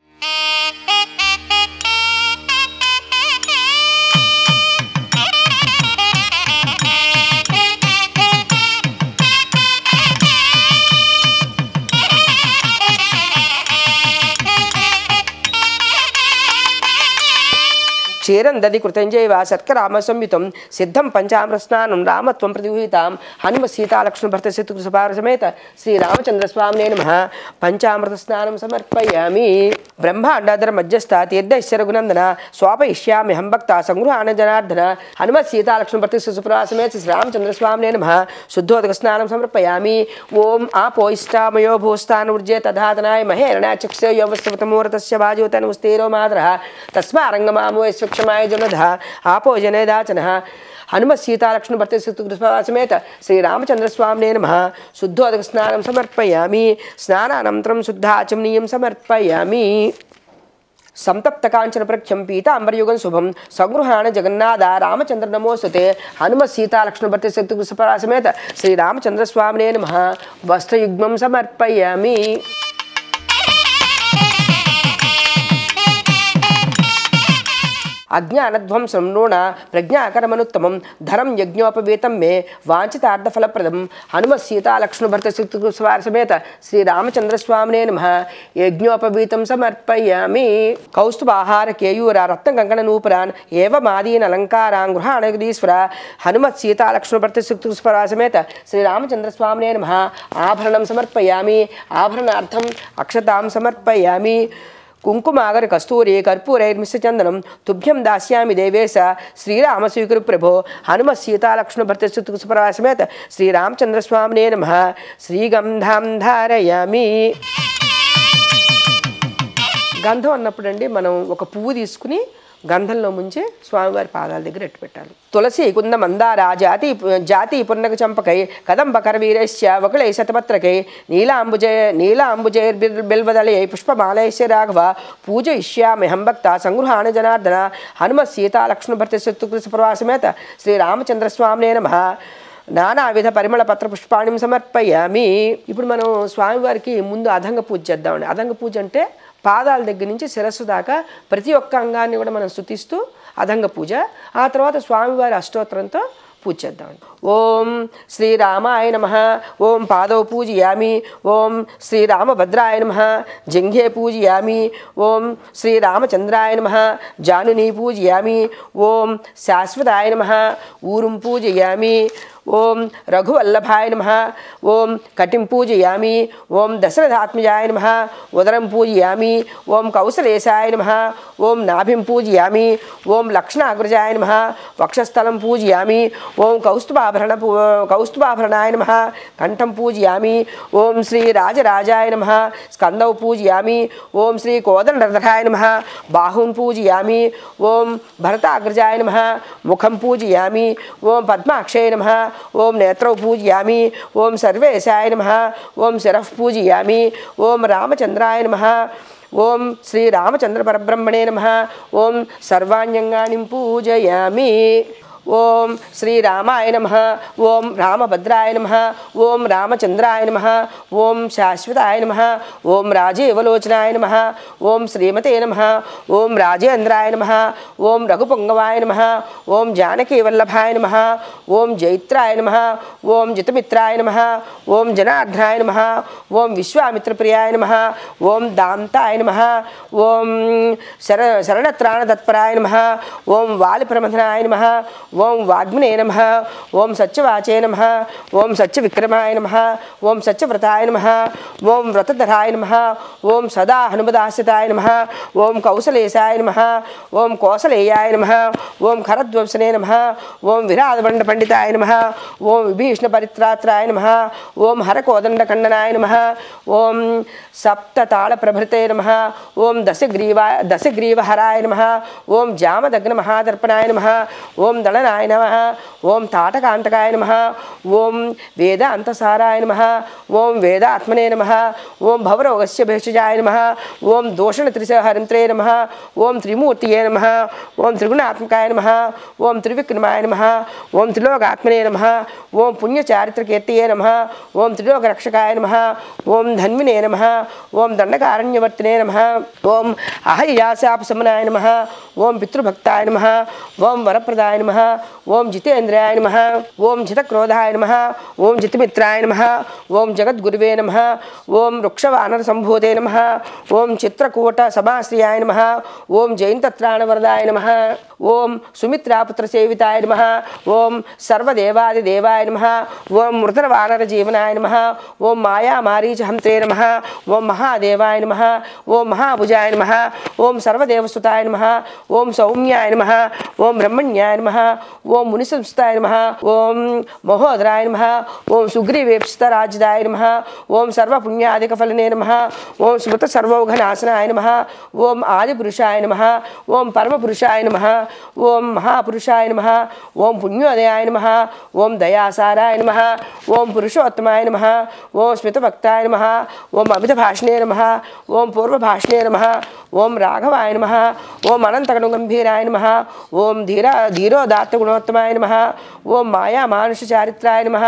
क्षीरं दधि कृतञ्जैव सत्कराम संयुतं सिद्धं पंचामृत स्नानं रामत्वं प्रतिगृहीतां हनुमत् सीता लक्ष्मण भरत शत्रुघ्न समेत श्री रामचंद्र स्वामिने नमः पंचामृत स्नानं समर्पयामि. ब्रह्मांडाधर मध्यस्थ तीर्थैश्च रघुनंदन स्वापयिष्याम्यहं भक्ता संगृहाण जनार्दन हनुमत् सीता लक्ष्मण भरत शत्रुघ्न समेत श्री रामचंद्र स्वामिने नमः शुद्धोदक स्नानं समर्पयामि. ओम आपो इष्टामयो भूस्थान ऊर्जे तधातनाय महेरणा चक्षुषे योवस्वतमूर्तस्य भाजोतनुस्तेरो मातरः तस्मारंगमामो क्षमाय जनधा आपो जनेदाचन हनुमत् सीता लक्ष्मण भरत शत्रुघ्न समेत श्री रामचंद्र स्वामिने नमः शुद्धोदक स्नानं समर्पयामि. स्नानानन्तरं शुद्धाचमनीयं समर्पयामि. संतप्त कांचन प्रख्यं पीतांबरयुगं शुभं संगृहाण जगन्नाथ रामचंद्र नमोस्तुते हनुमत् सीता लक्ष्मण भरत शत्रुघ्न समेत श्री रामचंद्र स्वामिने नमः वस्त्रयुग्मं समर्पयामि. अज्ञानध्वंसं नूण प्रज्ञाकरमनुत्तमं धरं यज्ञोपवीतं मे वांछितार्थफलप्रदं हनुमत् सीता लक्ष्मण भरत शत्रुघ्न समेत श्री रामचंद्र स्वामिने नमः यज्ञोपवीतं समर्पयामि. कौस्तुभाहार केयूर रत्नकङ्कणनूपुरान् एवमादीन् अलङ्कारान् गृहाणगदीश्वर हनुमत् सीता लक्ष्मण भरत शत्रुघ्न समेत श्री रामचंद्र स्वामिने नमः आभरणं समर्पयामि. आभरणार्थम् अक्षतां समर्पयामि. कुंकुमागर कस्तूरी कर्पूरैर्मिश्रचंदनं तुभ्यं दास्यामि देवेश श्रीराम स्वीकुरु प्रभो हनुमत् सीता लक्ष्मण भरत शत्रुघ्न समेत श्री रामचंद्र स्वामिने नमः श्रीगंधां धारयामि. గంధం అన్నప్పుడండి మనం ఒక పువ్వు తీసుకుని గంధంలో ముంచి స్వామివారి పాదాల దగ్గర ఎట్టు పెట్టాలి. తులసి కుంద మందార జాతి పున్నక చంపకై కదంబ కరవీరస్య వకుళై శతపత్రకై నీలాంబుజైర్ బిల్వదళై పుష్పమాలయస్య రాఘవ పూజయిష్యామ్యహం భక్త సంగృహాణ జనార్దన హనుమత్ సీతా లక్ష్మణ భర్త శత్రుఘ్న ప్రవాసమేత శ్రీరామచంద్రస్వామినే నమః నానావిధ పరిమళ పత్ర పుష్పాణి సమర్పయామి. ఇప్పుడు మనం స్వామివారికి ముందు అదంగ పూజ చేద్దామండి. అదంగ పూజ అంటే పాదాల దగ్గర నుంచి శిరస్సు దాకా ప్రతి ఒక్క అంగాన్ని కూడా మనం స్తుతిస్తూ అదంగ పూజ. ఆ తర్వాత స్వామివారి అష్టోత్తరంతో పూజ చేద్దామండి. ఓం శ్రీరామాయ నమః. ఓం పాదౌ పూజయామి. ఓం శ్రీరామభద్రాయ నమః. జంఘే పూజయామి. ఓం శ్రీరామచంద్రాయ నమః. జానుని పూజయామి. ఓం శాశ్వతాయ నమః. ఊరుం పూజయామి. ఓం రఘువల్లభాయ నమః. ఓం కటిం పూజయామి. ఓం దశరథాత్మజాయ నమః. ఉదరం పూజయామి. ఓం కౌసలేశాయ నమః. ఓం నాభిం పూజయామి. ఓం లక్ష్మణాగ్రజాయ నమః. వక్షస్థలం పూజయామి. ఓం కౌస్తుభాభరణాయ నమః. కంఠం పూజయామి. ఓం శ్రీ రాజరాజాయ నమః. స్కందౌ పూజయామి. ఓం శ్రీ కోదండరథాయ నమః. బాహుం పూజయామి. ఓం భరతాగ్రజాయ నమః. ముఖం పూజయామి. ఓం పద్మాక్షయ నమః. ఓం నేత్రౌ పూజయామి. ఓం సర్వేశాయ నమః. ఓం శిరః పూజయామి. ఓం రామచంద్రాయ నమః. ఓం శ్రీరామచంద్ర పరబ్రహ్మణే నమః. ఓం సర్వాణ్యంగాని పూజయామి. ఓం శ్రీరామాయ నమః. ఓం రామభద్రాయ నమః. ఓం రామచంద్రాయ నమః. ఓం శాశ్వతాయ నమః. ఓం రాజీవలోచనాయ నమః. ఓం శ్రీమతే నమః. ఓం రాజేంద్రాయ నమః. ఓం రఘుపుంగవాయ నమః. ఓం జానకీవల్లభాయ నమః. ఓం జైత్రాయ నమః. ఓం జితమిత్రాయ నమః. ఓం జనార్దనాయ నమః. ఓం విశ్వామిత్రప్రియాయ నమః. ఓం దాంతాయ నమః. ఓం శరణత్రాణతత్పరాయ నమః. ఓం వాలిప్రమథనాయ నమః. ఓం వాగ్మినే నమః. ఓం సత్యవాచే నమః. ఓం సత్యవిక్రమాయ నమః. ఓం సత్యవ్రతాయ నమః. ఓం వ్రతధరాయ నమః. ఓం సదా హనుమదాశ్రితాయ నమః. ఓం కౌసలేశాయ నమః. ఓం కోసలేయాయ నమః. ఓం ఖరధ్వంసనే నమః. ఓం విరాధబండ పండితాయ నమః. ఓం విభీషణ పరిత్రాత్రాయ నమః. ఓం హరకోదండఖండనాయ నమః. ఓం సప్తతాళ ప్రభృతే నమః. ఓం దశగ్రీవహరాయ నమః. ఓం జామదగ్న మహాదర్పణాయ నమః. ఓం దళనాయ నమః. ఓం తాటకాంతకాయ నమః. ఓం వేదాంతసారాయ నమః. ఓం వేదాత్మనే నమః. ఓం భవరోగస్య భేషజాయ నమః. ఓం దోషణత్రిసహరింత్రే నమః. ఓం త్రిమూర్తియే నమః. ఓం త్రిగుణాత్మకాయ నమః. ఓం త్రివిక్రమాయ నమః. ఓం త్రిలోకాత్మనే నమః. ఓం పుణ్యచారిత్రకీర్తయే నమః. ఓం త్రిలోకరక్షకాయ నమః. ఓం ధన్వినే నమః. ఓం దండకారణ్యవర్తినే నమః. ఓం అహయ్యాశాపశమనాయ నమః. ఓం పితృభక్తాయ నమః. ఓం వరప్రదాయ నమః. ఓం జితేంద్రాయ నమః. ఓం జితక్రోధాయ నమః. ఓం జితమిత్రాయ నమః. ఓం జగద్గురువే నమః. ఓం వృక్షవానర సంభూతే నమః. ఓం చిత్రకూట సమాశ్రియాయ నమః. ఓం జయంతత్రాణవరదాయ నమః. ఓం సుమిత్రాపుత్ర సేవితాయ నమః. ఓం సర్వదేవాదిదేవాయ నమః. ఓం మృతవానర జీవనాయ నమః. ఓం మాయామారీచహంత్రే నమః. ఓం మహాదేవాయ నమః. ఓం మహాభుజాయ నమః. ఓం సర్వదేవసుతాయ నమః. ఓం సౌమ్యాయ నమః. ఓం బ్రహ్మణ్యాయ నమః. ఓం మునిసంస్థాయ నమః. ఓం మహోదరాయ నమః. ఓం సుగ్రీవేప్సితరాజిదాయ నమః. ఓం సర్వపుణ్యాధికఫలనే నమః. ఓం స్మృత సర్వౌఘనాశనాయ నమః. ఓం ఆదిపురుషాయ నమః. ఓం పరమపురుషాయ నమః. ఓం మహాపురుషాయ నమః. ఓం పుణ్యోదయాయ నమః. ఓం దయాసారాయ నమః. ఓం పురుషోత్తమాయ నమః. ఓం స్మితభక్తాయ నమః. ఓం అమితభాషణే నమః. ఓం పూర్వభాషణే నమః. ఓం రాఘవాయ నమః. ఓం అనంతగణగంభీరాయ నమః. ఓం ధీరోదాత్త గుణోత్తమాయ నమః. ఓం మాయామానుషచారిత్రాయ నమః.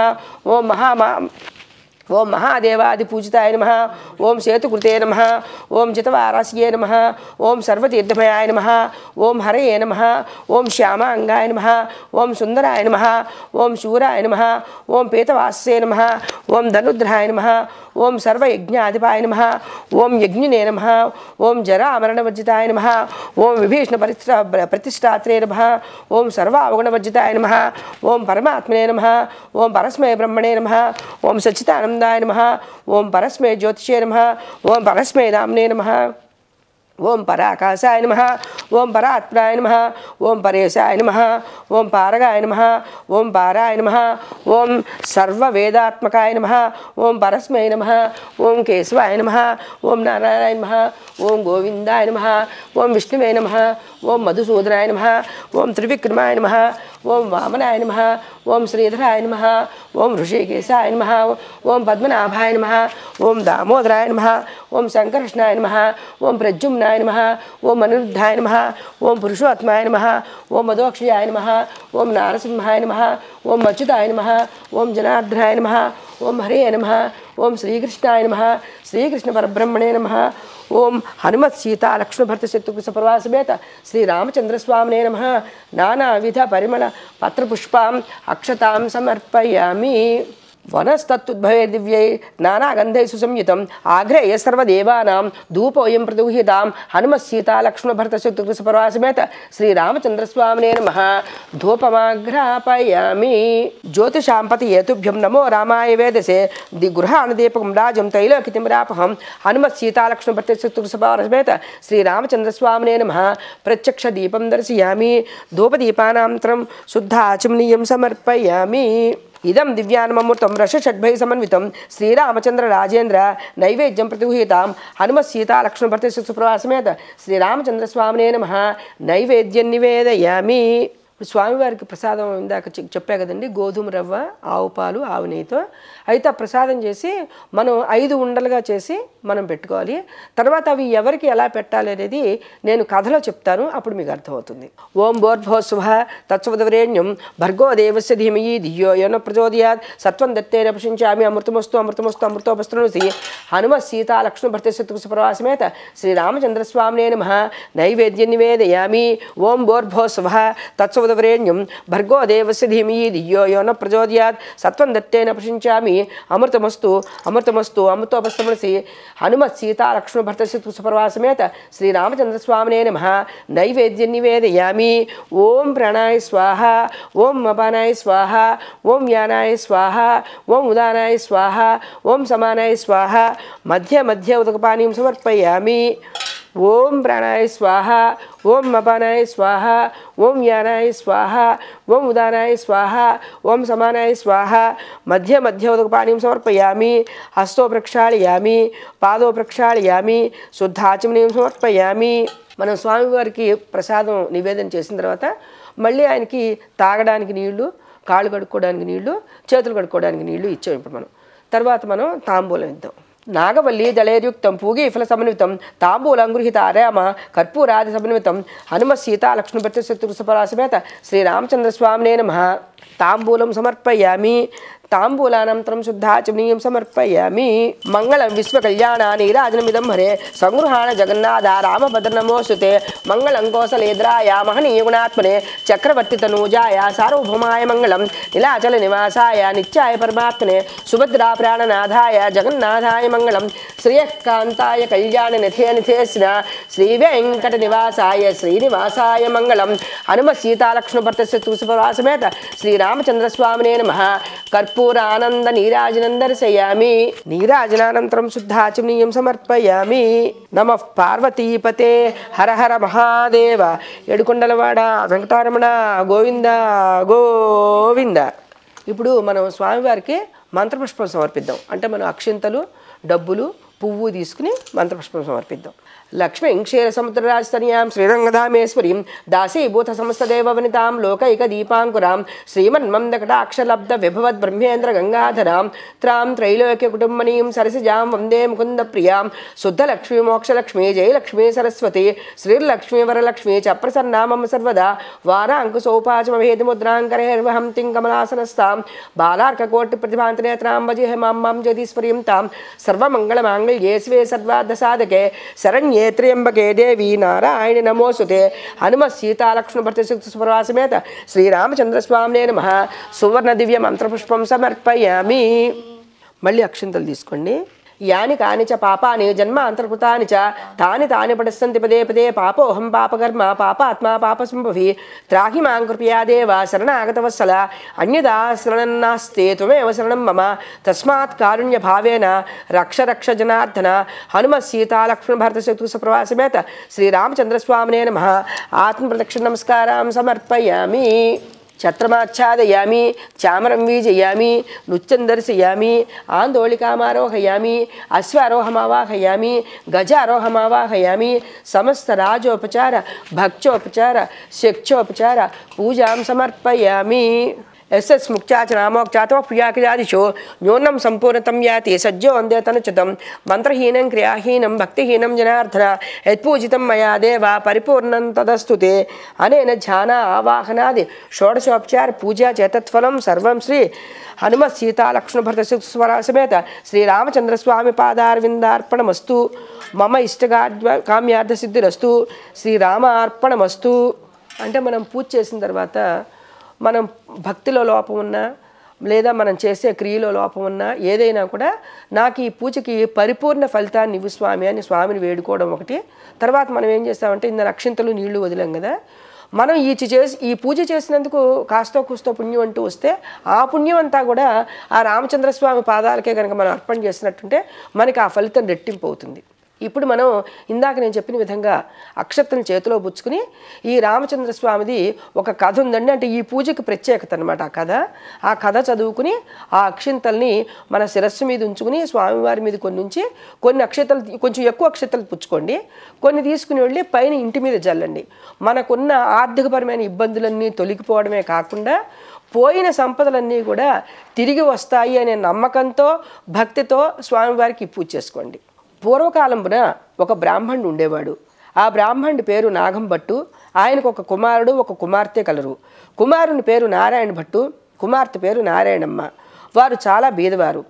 ఓం మహాదేవాది పూజితాయ నమః. ఓం సేతుకృతే నమః. ఓం జితవారాస్యే నమః. ఓం సర్వతీర్థమయాయ నమః. ఓం హరయే నమః. ఓం శ్యామాంగాయ నమః. ఓం సుందరాయ నమః. ఓం శూరాయ నమః. ఓం పీతవాస్యే నమః. ఓం ధనుద్రాయ నమః. ఓం సర్వయజ్ఞాధిపాయ నమః. ఓం యజ్ఞినే నమః. ఓం జరామరణవర్జితాయ నమః. ఓం విభీషణ ప్రతిష్టాత్రే నమః. ఓం సర్వావగుణవర్జితాయ నమః. ఓం పరమాత్మనే నమః. ఓం పరస్మై బ్రహ్మణే నమః. ఓం సచ్చిదానందాయ నమః. ఓం పరస్మై జ్యోతిషే నమః. ఓం పరస్మై నామ్నే నమః. ఓం పరాకాశాయ నమః. ఓం పరాత్మనాయ నమః ఓం పరేశాయ నమః ఓం పారగాయ నమః ఓం పారాయ నమః ఓం సర్వవేదాత్మకాయ నమః ఓం పరస్మై నమః ఓం కేశవాయ నమః ఓం నారాయణాయ నమః ఓం గోవిందాయ నమః ఓం విష్ణువే నమః ఓం మధుసూదనాయ నమః ఓం త్రివిక్రమాయ నమః ఓం వామనాయ నమః ఓం శ్రీధరాయ నమః ఓం ఋషికేశాయ నమః ఓం పద్మనాభాయ నమః ఓం దామోదరాయ నమః ఓం సంకర్షణాయ నమః ఓం ప్రద్యుమ్నాయ నమః ఓం అనిరుద్ధాయ నమః ఓం పురుషోత్తమాయ నమః ఓం మదోక్షయాయ నమః ఓం నారసింహాయ నమః ఓం అచ్యుతాయ నమః ఓం జనార్దనాయ నమః ఓం హరే నమః ఓం శ్రీకృష్ణాయ నమః శ్రీకృష్ణ పరబ్రహ్మణే నమః ఓం హనుమత్ సీతా లక్ష్మణ భరత శత్రుఘ్న సపరివార సమేత శ్రీరామచంద్రస్వామినే నమః నానావిధ పరిమళ పత్రపుష్పాం అక్షతాం సమర్పయామి వనస్తత్తుద్భవే దివ్యై నానాగంధై సుసంయుతం ఆగ్రేయ సర్వదేవానాం ధూపోయం ప్రదూహితాం హనుమత్ సీతా లక్ష్మణ భరత శత్రుఘ్న సపరివార సమేత శ్రీరామచంద్రస్వామినే నమః ధూపమాఘ్రాపయామి జ్యోతిషాంపతి ఏతుభ్యం నమో రామాయ వేదసే గృహాణదీపకం రాజం తైలోకితిమిరాపహం హనుమత్ సీతా లక్ష్మణ భరత శత్రుఘ్న సపరివార సమేత శ్రీరామచంద్రస్వామినే నమః ప్రత్యక్ష దీపం దర్శయామి ధూపదీపానాంతరం శుద్ధాచమనీయం సమర్పయామి ఇదం దివ్యానమమృతం రషషడ్భై సమన్వితం శ్రీరామచంద్ర రాజేంద్ర నైవేద్యం ప్రతిగృహీతాం హనుమత్ సీతా లక్ష్మణ భరత సుప్రభా సమేత శ్రీరామచంద్రస్వామినే నమః నైవేద్యం నివేదయామి. స్వామివారికి ప్రసాదం ఇందాక చెప్పా కదండి, గోధుమ రవ్వ, ఆవు పాలు, ఆవు నెయ్యితో. అయితే ఆ ప్రసాదం చేసి మనం 5 ఉండలుగా చేసి మనం పెట్టుకోవాలి. తర్వాత అవి ఎవరికి ఎలా పెట్టాలి అనేది నేను కథలో చెప్తాను, అప్పుడు మీకు అర్థమవుతుంది. ఓం భోర్భోస్వ తత్సవదవరేణ్యం భర్గో దేవస్య ధీమహి ధియో యో నః ప్రచోదయాత్ సత్వం దత్తేన ప్రశంచామి అమృతమస్తు అమృతమస్తు అమృతోపస్తృణోసి హనుమత్ సీతా లక్ష్మణ భరత శత్రుఘ్న సపరివార సమేత శ్రీరామచంద్రస్వామినే నమః నైవేద్యం నివేదయామి. ఓం భోర్భోస్వ తత్సవదవరేణ్యం భర్గో దేవస్య ధీమహి ధియో యో నః ప్రచోదయాత్ సత్వం దత్తేన ప్రశంచామి అమృతమస్తు అమృతమస్తు అమృతోపస్తృణోసి హనుమత్ సీతా లక్ష్మణ భరత శత్రుఘ్న సపరివార సమేత శ్రీరామచంద్రస్వామినే నమః నైవేద్యం నివేదయామి. ఓం ప్రాణాయ స్వాహ ఓం అపానాయ స్వాహ ఓం యానాయ స్వాహ ఓం ఉదానాయ స్వాహ ఓం సమానాయ స్వాహ మధ్య మధ్య ఉదకపానీయం సమర్పయామి. ఓం ప్రాణాయ స్వాహ ఓం అపానాయ స్వాహ ఓం యానాయ స్వాహ ఓం ఉదానాయ స్వాహ ఓం సమానాయ స్వాహ మధ్య మధ్య ఉదకపానీయం సమర్పయామి. హస్తో ప్రక్షాళయామి పాదో ప్రక్షాళయామి శుద్ధాచమనీయం సమర్పయామి. మనం స్వామివారికి ప్రసాదం నివేదన చేసిన తర్వాత మళ్ళీ ఆయనకి తాగడానికి నీళ్లు, కాళ్ళు కడుక్కోవడానికి నీళ్లు, చేతులు కడుక్కోవడానికి నీళ్లు ఇచ్చాం. ఇప్పుడు మనం తర్వాత మనం తాంబూలం ఇద్దాం. నాగవల్లి దళైర్యుక్తం పూగీ ఫల సమన్వితం తాంబూలం గృహీత రామ కర్పూరాది సమన్వితం హనుమత్ సీతా లక్ష్మణ భరత శత్రుఘ్న సపరివార సమేత శ్రీరామచంద్రస్వామినే నమః తాంబూలం సమర్పయామి. తాంబూలానంతరం శుద్ధాచమనీయం సమర్పయామి. మంగళం విశ్వకళ్యాణ నీరాజనమిదం హరే సంగృహాణ జగన్నాథ రామభద్ర నమోస్తుతే మంగళం కోసలేద్రాయ మహనీయ గుణాత్మనే చక్రవర్తి తనూజాయ సార్వభౌమాయ మంగళం నీలాచల నివాసాయ నిత్యాయ పరమాత్మనే సుభద్రా ప్రాణనాథాయ జగన్నాథాయ మంగళం శ్రీయకాంతాయ కళ్యాణ నిధే నిధేసిన శ్రీ వెంకట నివాసాయ శ్రీనివాసాయ మంగళం. హనుమత్ సీతా లక్ష్మణ భరత శత్రుఘ్న సపరివార సమేత శ్రీరామచంద్రస్వామినే నమః కర్పూరానంద నీరాజనం దర్శయామి. నీరాజనానంతరం శుద్ధాచమనీయం సమర్పయామి. నమః పార్వతీపతే హర హర మహాదేవ. ఏడుకొండలవాడ వెంకటరమణ గోవింద గోవింద. ఇప్పుడు మనం స్వామివారికి మంత్రపుష్పం సమర్పిద్దాం. అంటే మనం అక్షింతలు, డబ్బులు, పువ్వు తీసుకుని మంత్రపుష్పం సమర్పిద్దాం. లక్ష్మీం క్షీరసముద్రరాజస్తనయాం శ్రీరంగధామేశ్వరీం దాసీభూత సమస్తదేవవనితాం లోకైక దీపాంకురాం శ్రీమన్మందకటాక్షలబ్ధ విభవద్ బ్రహ్మేంద్ర గంగాధరాం త్రాం త్రైలోక్య కుటుంబనీం సరసిజాం వందే ముకుంద ప్రియాం శుద్ధలక్ష్మీ మోక్షలక్ష్మీ జయలక్ష్మీ సరస్వతి శ్రీర్లక్ష్మీ వరలక్ష్మీ చ ప్రసన్నా మమ సర్వదా వారాంకుశోపాచమభేదముద్రాంకరేర్వహం తింకమలాసనస్తాం బాలార్కకోటి ప్రతిభాంతనేత్రాం భజే మాం మాం జ్యోతిస్వరీం తాం సర్వమంగళమాంగళ్యే శివే సర్వార్థసాధకే శరణ్యే త్ర్యంబకే దేవి నారాయణి నమోస్తుతే. హనుమత్ సీతా లక్ష్మణ భరత శత్రుఘ్న సపరివార సమేత శ్రీరామచంద్రస్వామినే నమః సువర్ణ దివ్య మంత్రపుష్పం సమర్పయామి. మళ్ళీ అక్షింతలు తీసుకోండి. యాని కాని చ పాపాని జన్మ అంతర్కృతాని చ తాని తాని పటిస్సంతి పదే పదే పాపోహం పాపకర్మ పాపాత్మా పాపసంభవి త్రాహి మాం కృపయా దేవ శరణాగతవత్సల అన్యదా శరణన్నాస్తే త్వమేవ శరణం మమ తస్మాత్ కారుణ్య భావేన రక్ష రక్ష జనార్దన హనుమ సీతా లక్ష్మణ భరత శత్రు సప్రవాసమేత శ్రీరామచంద్రస్వామినే నమః ఆత్మప్రదక్షిణ నమస్కారం సమర్పయామి ఛత్రమాచ్ఛాదయామి చామరం వీజయామి నృత్యం దర్శయామి ఆందోళికామారోహయామి అశ్వారోహమావాహయామి గజారోహమావాహయామి సమస్త రాజోపచార భక్చోపచార శక్చోపచార పూజాం సమర్పయామి ఎస్ఎస్ ముఖ్యాచనామోక్షాతో ప్రియాక్రియాదిషు న్యూనం సంపూర్ణతం యాతి సజ్జో వందేతనుచితం మంత్రహీనం క్రియాహీనం భక్తిహీనం జనార్దన యత్పూజితం మయా దేవ పరిపూర్ణం తదస్తుతే అనేన ధ్యాన ఆవాహనాది షోడశోపచార పూజా చేతత్ఫలం సర్వం శ్రీ హనుమ సీతా లక్ష్మణ భరత స్వరాసమేత శ్రీరామచంద్రస్వామి పాదారవిందార్పణమస్తు మమ ఇష్టకామ్యార్థ సిద్ధిరస్తు శ్రీరామ అర్పణమస్తు. అంటే మనం పూజ చేసిన తర్వాత మనం భక్తిలో లోపం ఉన్నా లేదా మనం చేసే క్రియలో లోపం ఉన్నా ఏదైనా కూడా నాకు ఈ పూజకి పరిపూర్ణ ఫలితాన్ని ఇవ్వు స్వామి అని స్వామిని వేడుకోవడం ఒకటి. తర్వాత మనం ఏం చేస్తామంటే ఇంత అక్షింతలు నీళ్లు వదిలాం కదా, మనం ఈ పూజ చేసినందుకు కాస్తో కూస్తో పుణ్యం అంటూ వస్తే ఆ పుణ్యం అంతా కూడా ఆ రామచంద్రస్వామి పాదాలకే కనుక మనం అర్పణ చేసినట్టుంటే మనకి ఆ ఫలితం రెట్టింపు అవుతుంది. ఇప్పుడు మనం ఇందాక నేను చెప్పిన విధంగా అక్షతలను చేతిలో పుచ్చుకుని ఈ రామచంద్రస్వామిది ఒక కథ ఉందండి, అంటే ఈ పూజకి ప్రత్యేకత అనమాట ఆ కథ చదువుకుని ఆ అక్షింతల్ని మన శిరస్సు మీద ఉంచుకుని స్వామివారి మీద కొన్ని ఉంచి కొన్ని అక్షతలు కొంచెం ఎక్కువ అక్షతలు పుచ్చుకోండి, కొన్ని తీసుకుని వెళ్ళి పైన ఇంటి మీద జల్లండి. మనకున్న ఆర్థికపరమైన ఇబ్బందులన్నీ తొలగిపోవడమే కాకుండా పోయిన సంపదలన్నీ కూడా తిరిగి వస్తాయి అనే నమ్మకంతో భక్తితో స్వామివారికి పూజ చేసుకోండి. పూర్వకాలంపున ఒక బ్రాహ్మణుడు ఉండేవాడు. ఆ బ్రాహ్మణుడి పేరు నాగం భట్టు. ఆయనకు ఒక కుమారుడు ఒక కుమార్తె కలరు. కుమారుని పేరు నారాయణ భట్టు, కుమార్తె పేరు నారాయణమ్మ. వారు చాలా బీదవారు.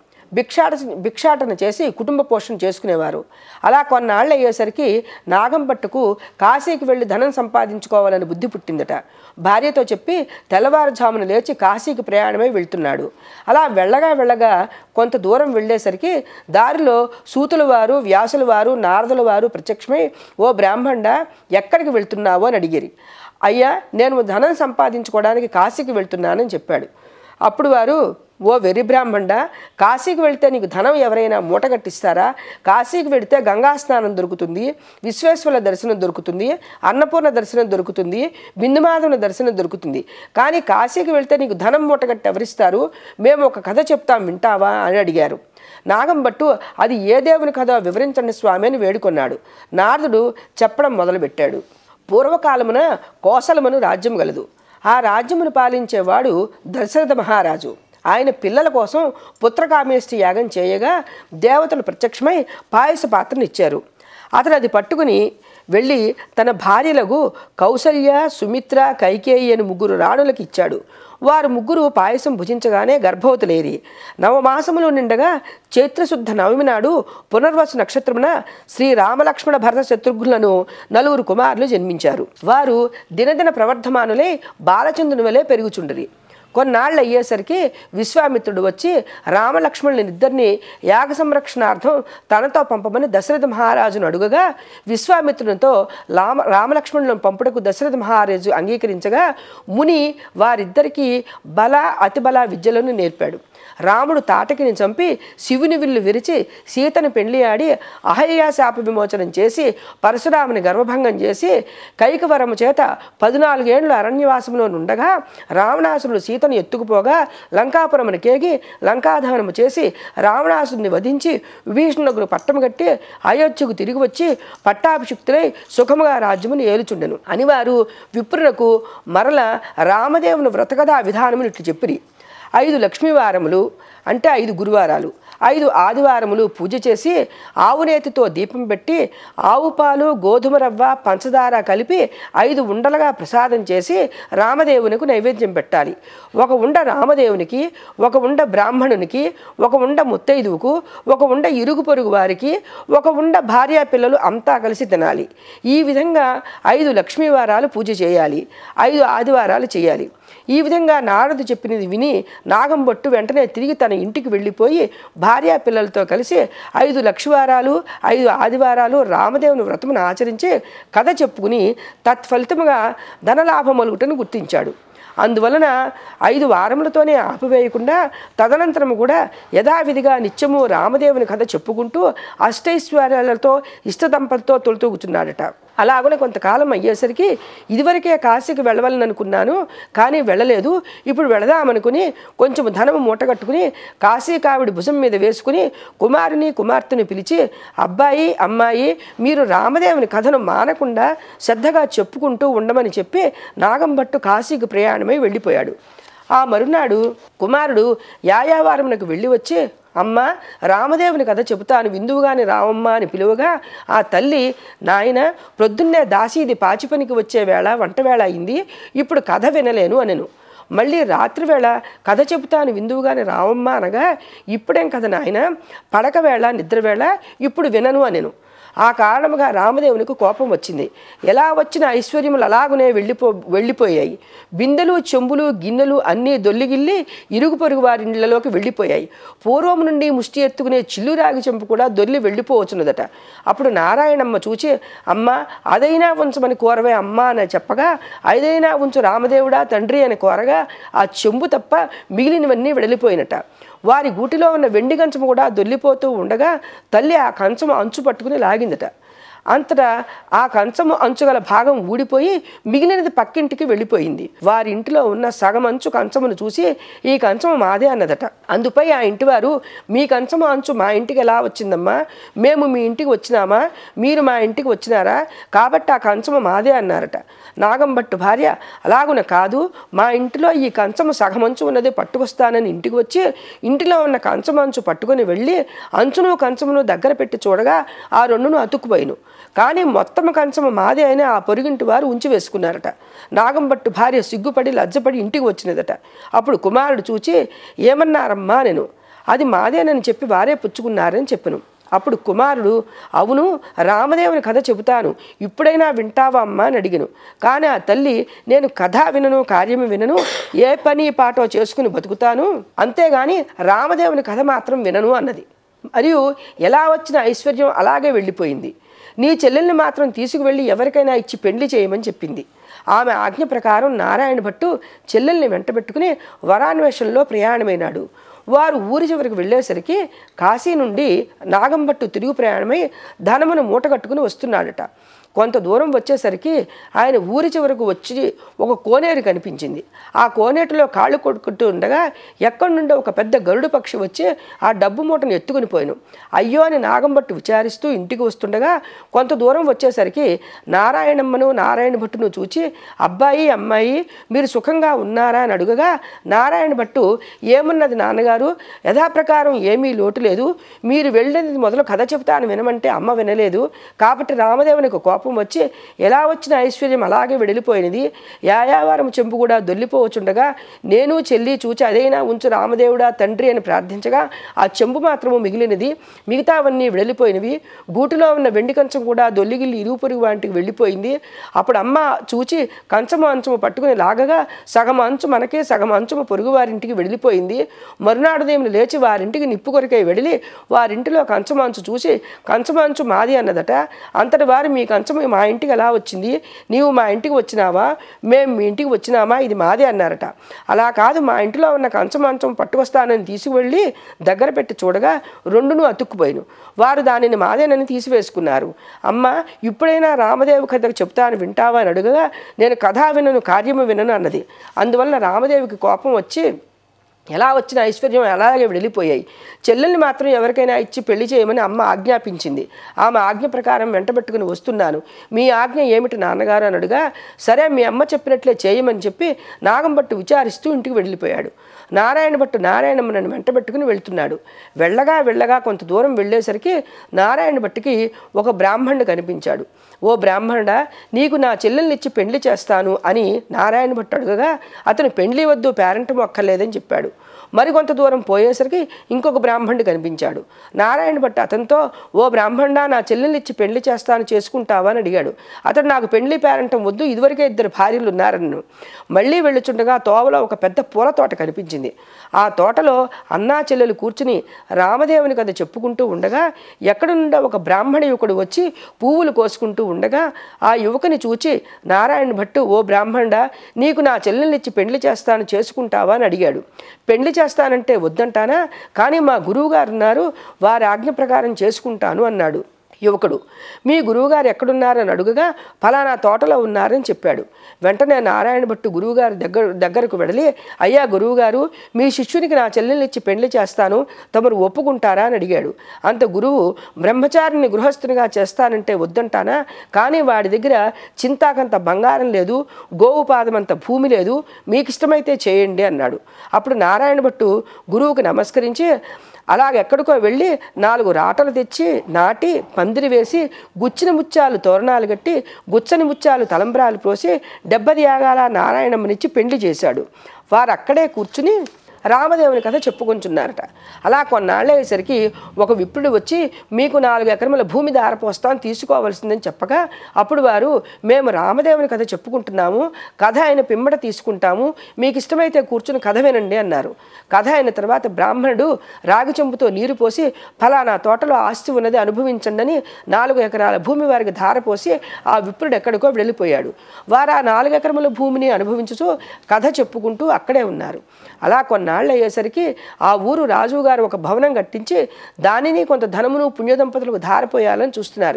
భిక్షాటన చేసి కుటుంబ పోషణ చేసుకునేవారు. అలా కొన్నాళ్ళు అయ్యేసరికి నాగం భట్టుకు కాశీకి వెళ్ళి ధనం సంపాదించుకోవాలని బుద్ధి పుట్టిందట. భార్యతో చెప్పి తెల్లవారుజామున లేచి కాశీకి ప్రయాణమై వెళ్తున్నాడు. అలా వెళ్ళగా కొంత దూరం వెళ్ళేసరికి దారిలో సూతుల వారు, వ్యాసుల వారు, నారదుల వారు ప్రత్యక్షమై, ఓ బ్రాహ్మణ ఎక్కడికి వెళ్తున్నావు అని అడిగిరి. అయ్యా, నేను ధనం సంపాదించుకోవడానికి కాశీకి వెళ్తున్నానని చెప్పాడు. అప్పుడు వారు, ఓ వెర్రి బ్రాహ్మణ, కాశీకి వెళితే నీకు ధనం ఎవరైనా మూటగట్టిస్తారా? కాశీకి వెళితే గంగా స్నానం దొరుకుతుంది, విశ్వేశ్వర దర్శనం దొరుకుతుంది, అన్నపూర్ణ దర్శనం దొరుకుతుంది, బిందుమాధవుని దర్శనం దొరుకుతుంది. కానీ కాశీకి వెళితే నీకు ధనం మూటగట్టి ఎవరిస్తారు? మేము ఒక కథ చెప్తాం, వింటావా అని అడిగారు. నాగం భట్టు, అది ఏ దేవుని కథ వివరించండి స్వామి అని వేడుకొన్నాడు. నారదుడు చెప్పడం మొదలుపెట్టాడు. పూర్వకాలమున కోసలమును రాజ్యం గలదు. ఆ రాజ్యమును పాలించేవాడు దశరథ మహారాజు. ఆయన పిల్లల కోసం పుత్రకామేష్టి యాగం చేయగా దేవతలు ప్రత్యక్షమై పాయస పాత్రనిచ్చారు. అతను అది పట్టుకుని వెళ్ళి తన భార్యలకు కౌసల్య, సుమిత్ర, కైకేయి అని 3 రాణులకు ఇచ్చాడు. వారు 3 పాయసం భుజించగానే గర్భవతులేరి నవమాసములు నిండగా చైత్రశుద్ధ నవమి నాడు పునర్వసు నక్షత్రమున శ్రీ రామలక్ష్మణ భరత శత్రుఘ్నులను 4 కుమారులు జన్మించారు. వారు దినదిన ప్రవర్ధమానులై బాలచంద్రుని వలె పెరుగుచుండిరి. కొన్నాళ్ళు అయ్యేసరికి విశ్వామిత్రుడు వచ్చి రామలక్ష్మణునిద్దరిని యాగ సంరక్షణార్థం తనతో పంపమని దశరథ మహారాజును అడుగగా విశ్వామిత్రునితో రామలక్ష్మణులను పంపుటకు దశరథ మహారాజు అంగీకరించగా ముని వారిద్దరికీ బల అతిబల విద్యలను నేర్పాడు. రాముడు తాటకిని చంపి శివుని విల్లు విరిచి సీతను పెళ్లి ఆడి అహల్యా శాప విమోచనం చేసి పరశురాముని గర్భభంగం చేసి కైకవరము చేత 14 ఏళ్లు అరణ్యవాసంలో నుండగా రావణాసురుడు సీతను ఎత్తుకుపోగా లంకాపురమును కేగి లంకాదహనము చేసి రావణాసురుని వధించి విభీషణునకు పట్టము కట్టి అయోధ్యకు తిరిగి వచ్చి పట్టాభిషిక్తులై సుఖముగా రాజ్యమును ఏలుచుండెను అని వారు విప్రునకు మరల రామదేవుని వ్రతకథా విధానములు ఇట్లు చెప్పిరి. 5 లక్ష్మీవారములు అంటే 5 గురువారాలు, 5 ఆదివారములు పూజ చేసి ఆవునేతితో దీపం పెట్టి ఆవు పాలు, గోధుమ రవ్వ, పంచదార కలిపి 5 ఉండలుగా ప్రసాదం చేసి రామదేవునికి నైవేద్యం పెట్టాలి. 1 ఉండ రామదేవునికి, 1 ఉండ బ్రాహ్మణునికి, 1 ఉండ ముత్తైదువుకు, 1 ఉండ ఇరుగు పొరుగు వారికి, 1 ఉండ భార్యా పిల్లలు అంతా కలిసి తినాలి. ఈ విధంగా 5 లక్ష్మీవారాలు పూజ చేయాలి, 5 ఆదివారాలు చేయాలి. ఈ విధంగా నారదు చెప్పినది విని నాగం భట్టు వెంటనే తిరిగి తన ఇంటికి వెళ్ళిపోయి భార్యా పిల్లలతో కలిసి 5 లక్షవారాలు 5 ఆదివారాలు రామదేవుని వ్రతమును ఆచరించి కథ చెప్పుకుని తత్ఫలితముగా ధనలాభమలుగుటను గుర్తించాడు. అందువలన 5 వారములతోనే ఆపివేయకుండా తదనంతరము కూడా యథావిధిగా నిత్యము రామదేవుని కథ చెప్పుకుంటూ అష్టైశ్వర్యాలతో ఇష్టదంపతితో తొలుతూగుతున్నాడట. అలాగనే కొంతకాలం అయ్యేసరికి ఇదివరకే కాశీకి వెళ్ళవాలని అనుకున్నాను, కానీ వెళ్ళలేదు. ఇప్పుడు వెళదామనుకుని కొంచెం ధనము మూటగట్టుకుని కాశీ కావిడి భుజం మీద వేసుకుని కుమారుని కుమార్తెని పిలిచి, అబ్బాయి అమ్మాయి మీరు రామదేవుని కథను మానకుండా శ్రద్ధగా చెప్పుకుంటూ ఉండమని చెప్పి నాగంభట్టు కాశీకి ప్రయాణమై వెళ్ళిపోయాడు. ఆ మరునాడు కుమారుడు యాయావారమునకు వెళ్ళి వచ్చి, అమ్మ రామదేవుని కథ చెబుతాను విందువుగాని రావమ్మ అని పిలువగా ఆ తల్లి, నాయన ప్రొద్దున్నే దాసీది పాచి పనికి వచ్చే వేళ వంటవేళ అయింది, ఇప్పుడు కథ వినలేను అనెను. మళ్ళీ రాత్రివేళ కథ చెబుతాను విందువుగాని రావమ్మ అనగా, ఇప్పుడేం కథ నాయన, పడకవేళ నిద్రవేళ, ఇప్పుడు వినను అనెను. ఆ కారణముగా రామదేవునికి కోపం వచ్చింది. ఎలా వచ్చిన ఐశ్వర్యములు అలాగునే వెళ్ళిపోయాయి. బిందెలు చెంబులు గిన్నెలు అన్నీ దొల్లిగిల్లి ఇరుగు పొరుగు వారి ఇళ్లలోకి వెళ్ళిపోయాయి. పూర్వము నుండి ముష్టి ఎత్తుకునే చిల్లురాగి చెంపు కూడా దొల్లి వెళ్ళిపోవచ్చున్నదట. అప్పుడు నారాయణమ్మ చూచి, అమ్మ అదైనా ఉంచమని కోరవే అమ్మ అని చెప్పగా, అదైనా ఉంచు రామదేవుడా తండ్రి అని కోరగా ఆ చెంబు తప్ప మిగిలినవన్నీ వెళ్ళిపోయినట. వారి గూటిలో ఉన్న వెండి కంచము కూడా దొల్లిపోతూ ఉండగా తల్లి ఆ కంచము అంచు పట్టుకుని లాగిందట. అంతటా ఆ కంచము అంచుగల భాగం ఊడిపోయి మిగిలినది పక్కింటికి వెళ్ళిపోయింది. వారి ఇంటిలో ఉన్న సగం అంచు కంచమును చూసి, ఈ కంచము మాదే అన్నదట. అందుపై ఆ ఇంటివారు, మీ కంచము అంచు మా ఇంటికి ఎలా వచ్చిందమ్మా, మేము మీ ఇంటికి వచ్చినామా, మీరు మా ఇంటికి వచ్చినారా, కాబట్టి ఆ కంచము మాదే అన్నారట. నాగంభట్టు భార్య, అలాగున కాదు, మా ఇంటిలో ఈ కంచము సగమంచు ఉన్నది పట్టుకొస్తానని ఇంటికి వచ్చి ఇంటిలో ఉన్న కంచమంచు పట్టుకొని వెళ్ళి అంచును కంచమును దగ్గర పెట్టి చూడగా ఆ రెండును అతుక్కుపోయిను. కానీ మొత్తం కంచము మాదే అని ఆ పొరుగింటి వారు ఉంచి వేసుకున్నారట. నాగంభట్టు భార్య సిగ్గుపడి లజ్జపడి ఇంటికి వచ్చినదట. అప్పుడు కుమారుడు చూచి, ఏమన్నారమ్మా నేను, అది మాదేనని చెప్పి వారే పుచ్చుకున్నారని చెప్పను. అప్పుడు కుమారుడు, అవును రామదేవుని కథ చెబుతాను, ఇప్పుడైనా వింటావా అమ్మా అని అడిగాను. కానీ ఆ తల్లి, నేను కథ వినను కార్యము వినను, ఏ పని పాటో చేసుకుని బతుకుతాను, అంతేగాని రామదేవుని కథ మాత్రం వినను అన్నది. మరియు ఎలా వచ్చిన ఐశ్వర్యం అలాగే వెళ్ళిపోయింది. నీ చెల్లెల్ని మాత్రం తీసుకువెళ్ళి ఎవరికైనా ఇచ్చి పెళ్లి చేయమని చెప్పింది. ఆమె ఆజ్ఞ ప్రకారం నారాయణ భట్టు చెల్లెల్ని వెంటబెట్టుకుని వరాన్వేషణలో ప్రయాణమైనాడు. వారు ఊరి చివరికి వెళ్ళేసరికి కాశీ నుండి నాగంభట్టు తిరుగు ప్రయాణమై ధనమును మూటగట్టుకుని వస్తున్నాడట. కొంత దూరం వచ్చేసరికి ఆయన ఊరి చివరకు వచ్చి ఒక కోనేరు కనిపించింది. ఆ కోనేటిలో కాళ్ళు కొట్టుకుంటూ ఉండగా ఎక్కడి నుండో ఒక పెద్ద గరుడు పక్షి వచ్చి ఆ డబ్బు మూటను ఎత్తుకుని పోయాను. అయ్యో అని నాగంభట్టు విచారిస్తూ ఇంటికి వస్తుండగా కొంత దూరం వచ్చేసరికి నారాయణమ్మను నారాయణ భట్టును చూచి, అబ్బాయి అమ్మాయి మీరు సుఖంగా ఉన్నారా అని అడుగగా నారాయణ భట్టు, ఏమున్నది నాన్నగారు, యథాప్రకారం ఏమీ లోటు లేదు, మీరు వెళ్ళినది మొదలు కథ చెబుతాను వినమంటే అమ్మ వినలేదు, కాబట్టి రామదేవునికి కోపం వచ్చి ఎలా వచ్చిన ఐశ్వర్యం అలాగే వెళ్ళిపోయినది, యాయావారం చెంపు కూడా దొల్లిపోవచ్చుండగా నేను చెల్లి చూచి అదైనా ఉంచు రామదేవుడా తండ్రి అని ప్రార్థించగా ఆ చెంపు మాత్రము మిగిలినది, మిగతావన్నీ వెళ్ళిపోయినవి. గూటిలో ఉన్న వెండి కంచం కూడా దొల్లిగిల్లి ఇరుగు పొరుగు వాటికి వెళ్ళిపోయింది. అప్పుడు అమ్మ చూచి కంచము అంచము పట్టుకుని లాగగా సగం అంచు మనకే సగం అంచము పొరుగు వారింటికి వెళ్ళిపోయింది. మరునాడు దేవుని లేచి వారింటికి నిప్పు కొరకై వెళ్ళి వారింటిలో కంచము అంచు చూసి కంచము అంచు మాది అన్నదట. అంతటి వారు, మీ కంచము మా ఇంటికి ఎలా వచ్చింది, నీవు మా ఇంటికి వచ్చినావా, మేము మీ ఇంటికి వచ్చినామా, ఇది మాదే అన్నారట. అలా కాదు, మా ఇంటిలో ఉన్న కంచమంచం పట్టుకొస్తానని తీసుకువెళ్ళి దగ్గర పెట్టి చూడగా రెండును అతుక్కుపోయిను. వారు దానిని మాదేనని తీసివేసుకున్నారు. అమ్మ ఇప్పుడైనా రామదేవి కథకు చెప్తాను వింటావా అని అడుగగా నేను కథ వినను కార్యము వినను అన్నది. అందువలన రామదేవికి కోపం వచ్చి ఎలా వచ్చిన ఐశ్వర్యం అలాగే వెళ్ళిపోయాయి. చెల్లెల్ని మాత్రం ఎవరికైనా ఇచ్చి పెళ్లి చేయమని అమ్మ ఆజ్ఞాపించింది. ఆమె ఆజ్ఞ ప్రకారం వెంటబెట్టుకుని వస్తున్నాను, మీ ఆజ్ఞ ఏమిటి నాన్నగారు అని అడుగా, సరే మీ అమ్మ చెప్పినట్లే చేయమని చెప్పి నాగంభట్టు విచారిస్తూ ఇంటికి వెళ్ళిపోయాడు. నారాయణ భట్టు నారాయణమ్మను వెంటబెట్టుకుని వెళ్తున్నాడు. వెళ్ళగా కొంత దూరం వెళ్ళేసరికి నారాయణ భట్టుకి ఒక బ్రాహ్మణుడు కనిపించాడు. ఓ బ్రాహ్మణుడా, నీకు నా చెల్లెల్ని ఇచ్చి పెళ్లి చేస్తాను అని నారాయణ భట్టు అడగగా అతను పెళ్లి వద్దు పేరెంటం అక్కర్లేదని చెప్పాడు. మరికొంత దూరం పోయేసరికి ఇంకొక బ్రాహ్మణుడు కనిపించాడు. నారాయణ భట్టు అతనితో, ఓ బ్రాహ్మణ, నా చెల్లెలిచ్చి పెళ్లి చేస్తాను, చేసుకుంటావా అని అడిగాడు. అతడు, నాకు పెళ్లి పేరంటం వద్దు, ఇదివరకే 2 భార్యలు ఉన్నారన్ను. మళ్ళీ వెళ్ళుచుండగా తోవలో ఒక పెద్ద పూల తోట కనిపించింది. ఆ తోటలో అన్నా చెల్లెలు కూర్చుని రామదేవుని కథ చెప్పుకుంటూ ఉండగా ఎక్కడి నుండో ఒక బ్రాహ్మణ యువకుడు వచ్చి పువ్వులు కోసుకుంటూ ఉండగా ఆ యువకుని చూచి నారాయణ భట్టు, ఓ బ్రాహ్మణుడా, నీకు నా చెల్లెల్నిచ్చి పెళ్లి చేస్తాను, చేసుకుంటావా అని అడిగాడు. పెళ్లి చేస్తానంటే వద్దంటానా, కానీ మా గురువుగారు ఉన్నారు, వారి ఆజ్ఞ ప్రకారం చేసుకుంటాను అన్నాడు. యువకుడు, మీ గురువుగారు ఎక్కడున్నారని అడుగగా ఫలానా తోటలో ఉన్నారని చెప్పాడు. వెంటనే నారాయణ భట్టు గురువుగారి దగ్గరకు వెళ్ళి, అయ్యా గురువుగారు, మీ శిష్యునికి నా చెల్లెల్నిచ్చి పెళ్లి చేస్తాను, తమరు ఒప్పుకుంటారా అని అడిగాడు. అంత గురువు, బ్రహ్మచారిని గృహస్థునిగా చేస్తానంటే వద్దంటానా, కానీ వాడి దగ్గర చింతాకంత బంగారం లేదు, గోవు పాదమంత భూమి లేదు, మీకు ఇష్టమైతే చేయండి అన్నాడు. అప్పుడు నారాయణ భట్టు గురువుకు నమస్కరించి అలాగెక్కడికో వెళ్ళి 4 రాటలు తెచ్చి నాటి పందిరి వేసి గుచ్చిన ముత్యాలు తోరణాలు కట్టి గుచ్చని ముత్యాలు తలంబ్రాలు పోసి 70 యాగాల నారాయణమ్మనిచ్చి పెండ్లి చేశాడు. వారు అక్కడే కూర్చుని రామదేవుని కథ చెప్పుకుంటున్నారట. అలా కొన్నాళ్ళు అయ్యేసరికి ఒక విప్రుడు వచ్చి, మీకు 4 ఎకరముల భూమి దారపోస్తాను, తీసుకోవాల్సిందని చెప్పగా అప్పుడు వారు, మేము రామదేవుని కథ చెప్పుకుంటున్నాము, కథ అయిన పిమ్మట తీసుకుంటాము, మీకు ఇష్టమైతే కూర్చుని కథ వినండి అన్నారు. కథ అయిన తర్వాత బ్రాహ్మణుడు రాగి చెంబుతో నీరు పోసి, ఫలానా తోటలో ఆస్తి ఉన్నది, అనుభవించండి అని 4 ఎకరాల భూమి వారికి ధారపోసి ఆ విప్రుడు ఎక్కడికో వెళ్ళిపోయాడు. వారు ఆ 4 ఎకరముల భూమిని అనుభవించుతూ కథ చెప్పుకుంటూ అక్కడే ఉన్నారు. అలా కొన్నాళ్ళు అయ్యేసరికి ఆ ఊరు రాజుగారు ఒక భవనం కట్టించి దానిని కొంత ధనమును పుణ్యదంపతులకు ధారపోయాలని చూస్తున్నారు.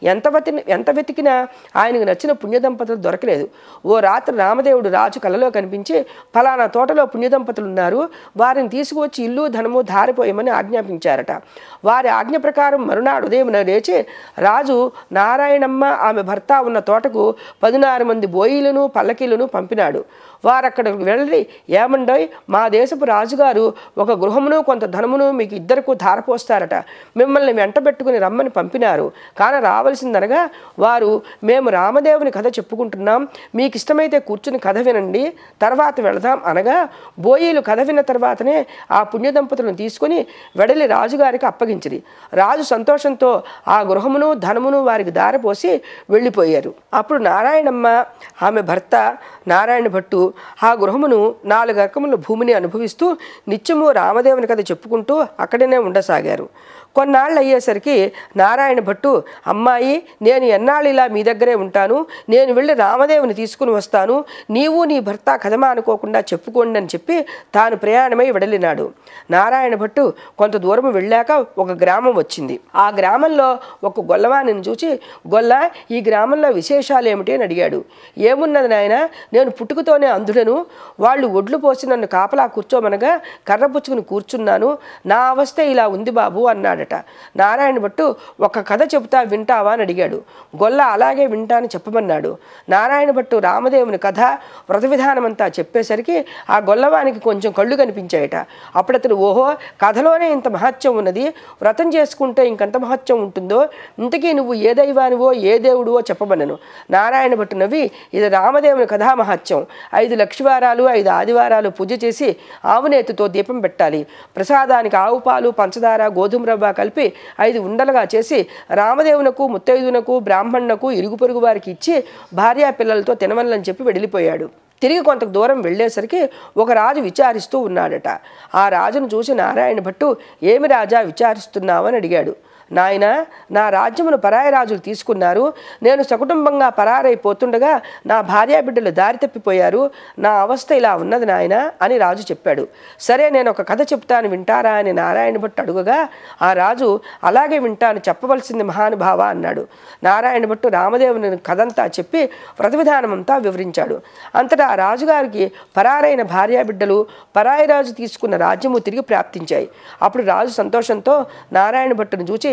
ఎంత వెతికినా ఆయనకు నచ్చిన పుణ్యదంపతులు దొరకలేదు. ఓ రాత్రి రామదేవుడు రాజు కలలో కనిపించి, ఫలానా తోటలో పుణ్యదంపతులు ఉన్నారు, వారిని తీసుకువచ్చి ఇల్లు ధనము ధారపోయమని ఆజ్ఞాపించారట. వారి ఆజ్ఞ ప్రకారం మరునాడు ఉదయం లేచి రాజు నారాయణమ్మ ఆమె భర్త ఉన్న తోటకు 16 మంది బోయిలను పల్లకీలను పంపినాడు. వారు అక్కడికి వెళ్ళి, ఏమండోయ్, మా దేశపు రాజుగారు ఒక గృహమును కొంత ధనమును మీకు ఇద్దరికి ధారపోస్తారట, మిమ్మల్ని వెంట పెట్టుకుని రమ్మని పంపినారు, కానీ రావలసిందనగా వారు, మేము రామదేవుని కథ చెప్పుకుంటున్నాం, మీకు ఇష్టమైతే కూర్చుని కథ వినండి, తర్వాత వెళదాం అనగా బోయిలు కథ విన్న తర్వాతనే ఆ పుణ్యదంపతులను తీసుకుని వెడలి రాజుగారికి అప్పగించిరి. రాజు సంతోషంతో ఆ గృహమును ధనమును వారికి దారపోసి వెళ్ళిపోయారు. అప్పుడు నారాయణమ్మ ఆమె భర్త నారాయణ భట్టు ఆ గృహమును 4 ఎకరముల భూమిని అనుభవిస్తూ నిత్యము రామదేవుని కథ చెప్పుకుంటూ అక్కడనే ఉండసాగారు. కొన్నాళ్ళు అయ్యేసరికి నారాయణ భట్టు, అమ్మాయి, నేను ఎన్నాళ్ళు ఇలా మీ దగ్గరే ఉంటాను, నేను వెళ్ళి రామదేవుని తీసుకుని వస్తాను, నీవు నీ భర్త కథమా అనుకోకుండా చెప్పుకోండి అని చెప్పి తాను ప్రయాణమై వెడలినాడు. నారాయణ భట్టు కొంత దూరం వెళ్ళాక ఒక గ్రామం వచ్చింది. ఆ గ్రామంలో ఒక గొల్లవాణిని చూచి, గొల్ల, ఈ గ్రామంలో విశేషాలు ఏమిటి అని అడిగాడు. ఏమున్నది నాయన, నేను పుట్టుకతోనే అంధుడను, వాళ్ళు ఒడ్లు పోసి నన్ను కాపలా కూర్చోమనగా కర్ర పుచ్చుకుని కూర్చున్నాను, నా అవస్థ ఇలా ఉంది బాబు అన్నాడు. నారాయణ భట్టు, ఒక కథ చెబుతా, వింటావా అని అడిగాడు. గొల్ల అలాగే వింటాను చెప్పమన్నాడు. నారాయణ భట్టు రామదేవుని కథ వ్రత విధానమంతా చెప్పేసరికి ఆ గొల్లవానికి కొంచెం కళ్ళు కనిపించాయట. అప్పుడు అతడు, ఓహో, కథలోనే ఇంత మహత్యం ఉన్నది, వ్రతం చేసుకుంటే ఇంకంత మహత్యం ఉంటుందో, ఇంతకీ నువ్వు ఏ దైవానివో ఏ దేవుడువో చెప్పమనను. నారాయణ భట్టు నవ్వి, ఇది రామదేవుని కథా మహత్యం, 5 లక్షవారాలు 5 ఆదివారాలు పూజ చేసి ఆవునేతితో దీపం పెట్టాలి, ప్రసాదానికి ఆవు పాలు పంచదార గోధుమ రవ్వ కలిపి 5 ఉండలుగా చేసి రామదేవునకు ముత్తైదునకు బ్రాహ్మణునకు ఇరుగు పొరుగు వారికి ఇచ్చి భార్యా పిల్లలతో తినవలని చెప్పి వెళ్ళిపోయాడు. తిరిగి కొంత దూరం వెళ్ళేసరికి ఒక రాజు విచారిస్తూ ఉన్నాడట. ఆ రాజును చూసి నారాయణ భట్టు, ఏమి రాజా విచారిస్తున్నావు అని అడిగాడు. నాయన, నా రాజ్యమును పరాయి రాజులు తీసుకున్నారు, నేను సకుటుంబంగా పరారైపోతుండగా నా భార్యా బిడ్డలు దారి తప్పిపోయారు, నా అవస్థ ఇలా ఉన్నది నాయన అని రాజు చెప్పాడు. సరే, నేను ఒక కథ చెప్తాను, వింటారా అని నారాయణ భట్టు అడుగగా ఆ రాజు, అలాగే వింటాను, చెప్పవలసింది మహానుభావ అన్నాడు. నారాయణ భట్టు రామదేవుని కథంతా చెప్పి వ్రత విధానమంతా వివరించాడు. అంతటా ఆ రాజుగారికి పరారైన భార్యా బిడ్డలు పరాయి రాజు తీసుకున్న రాజ్యము తిరిగి ప్రాప్తించాయి. అప్పుడు రాజు సంతోషంతో నారాయణ భట్టును చూచి,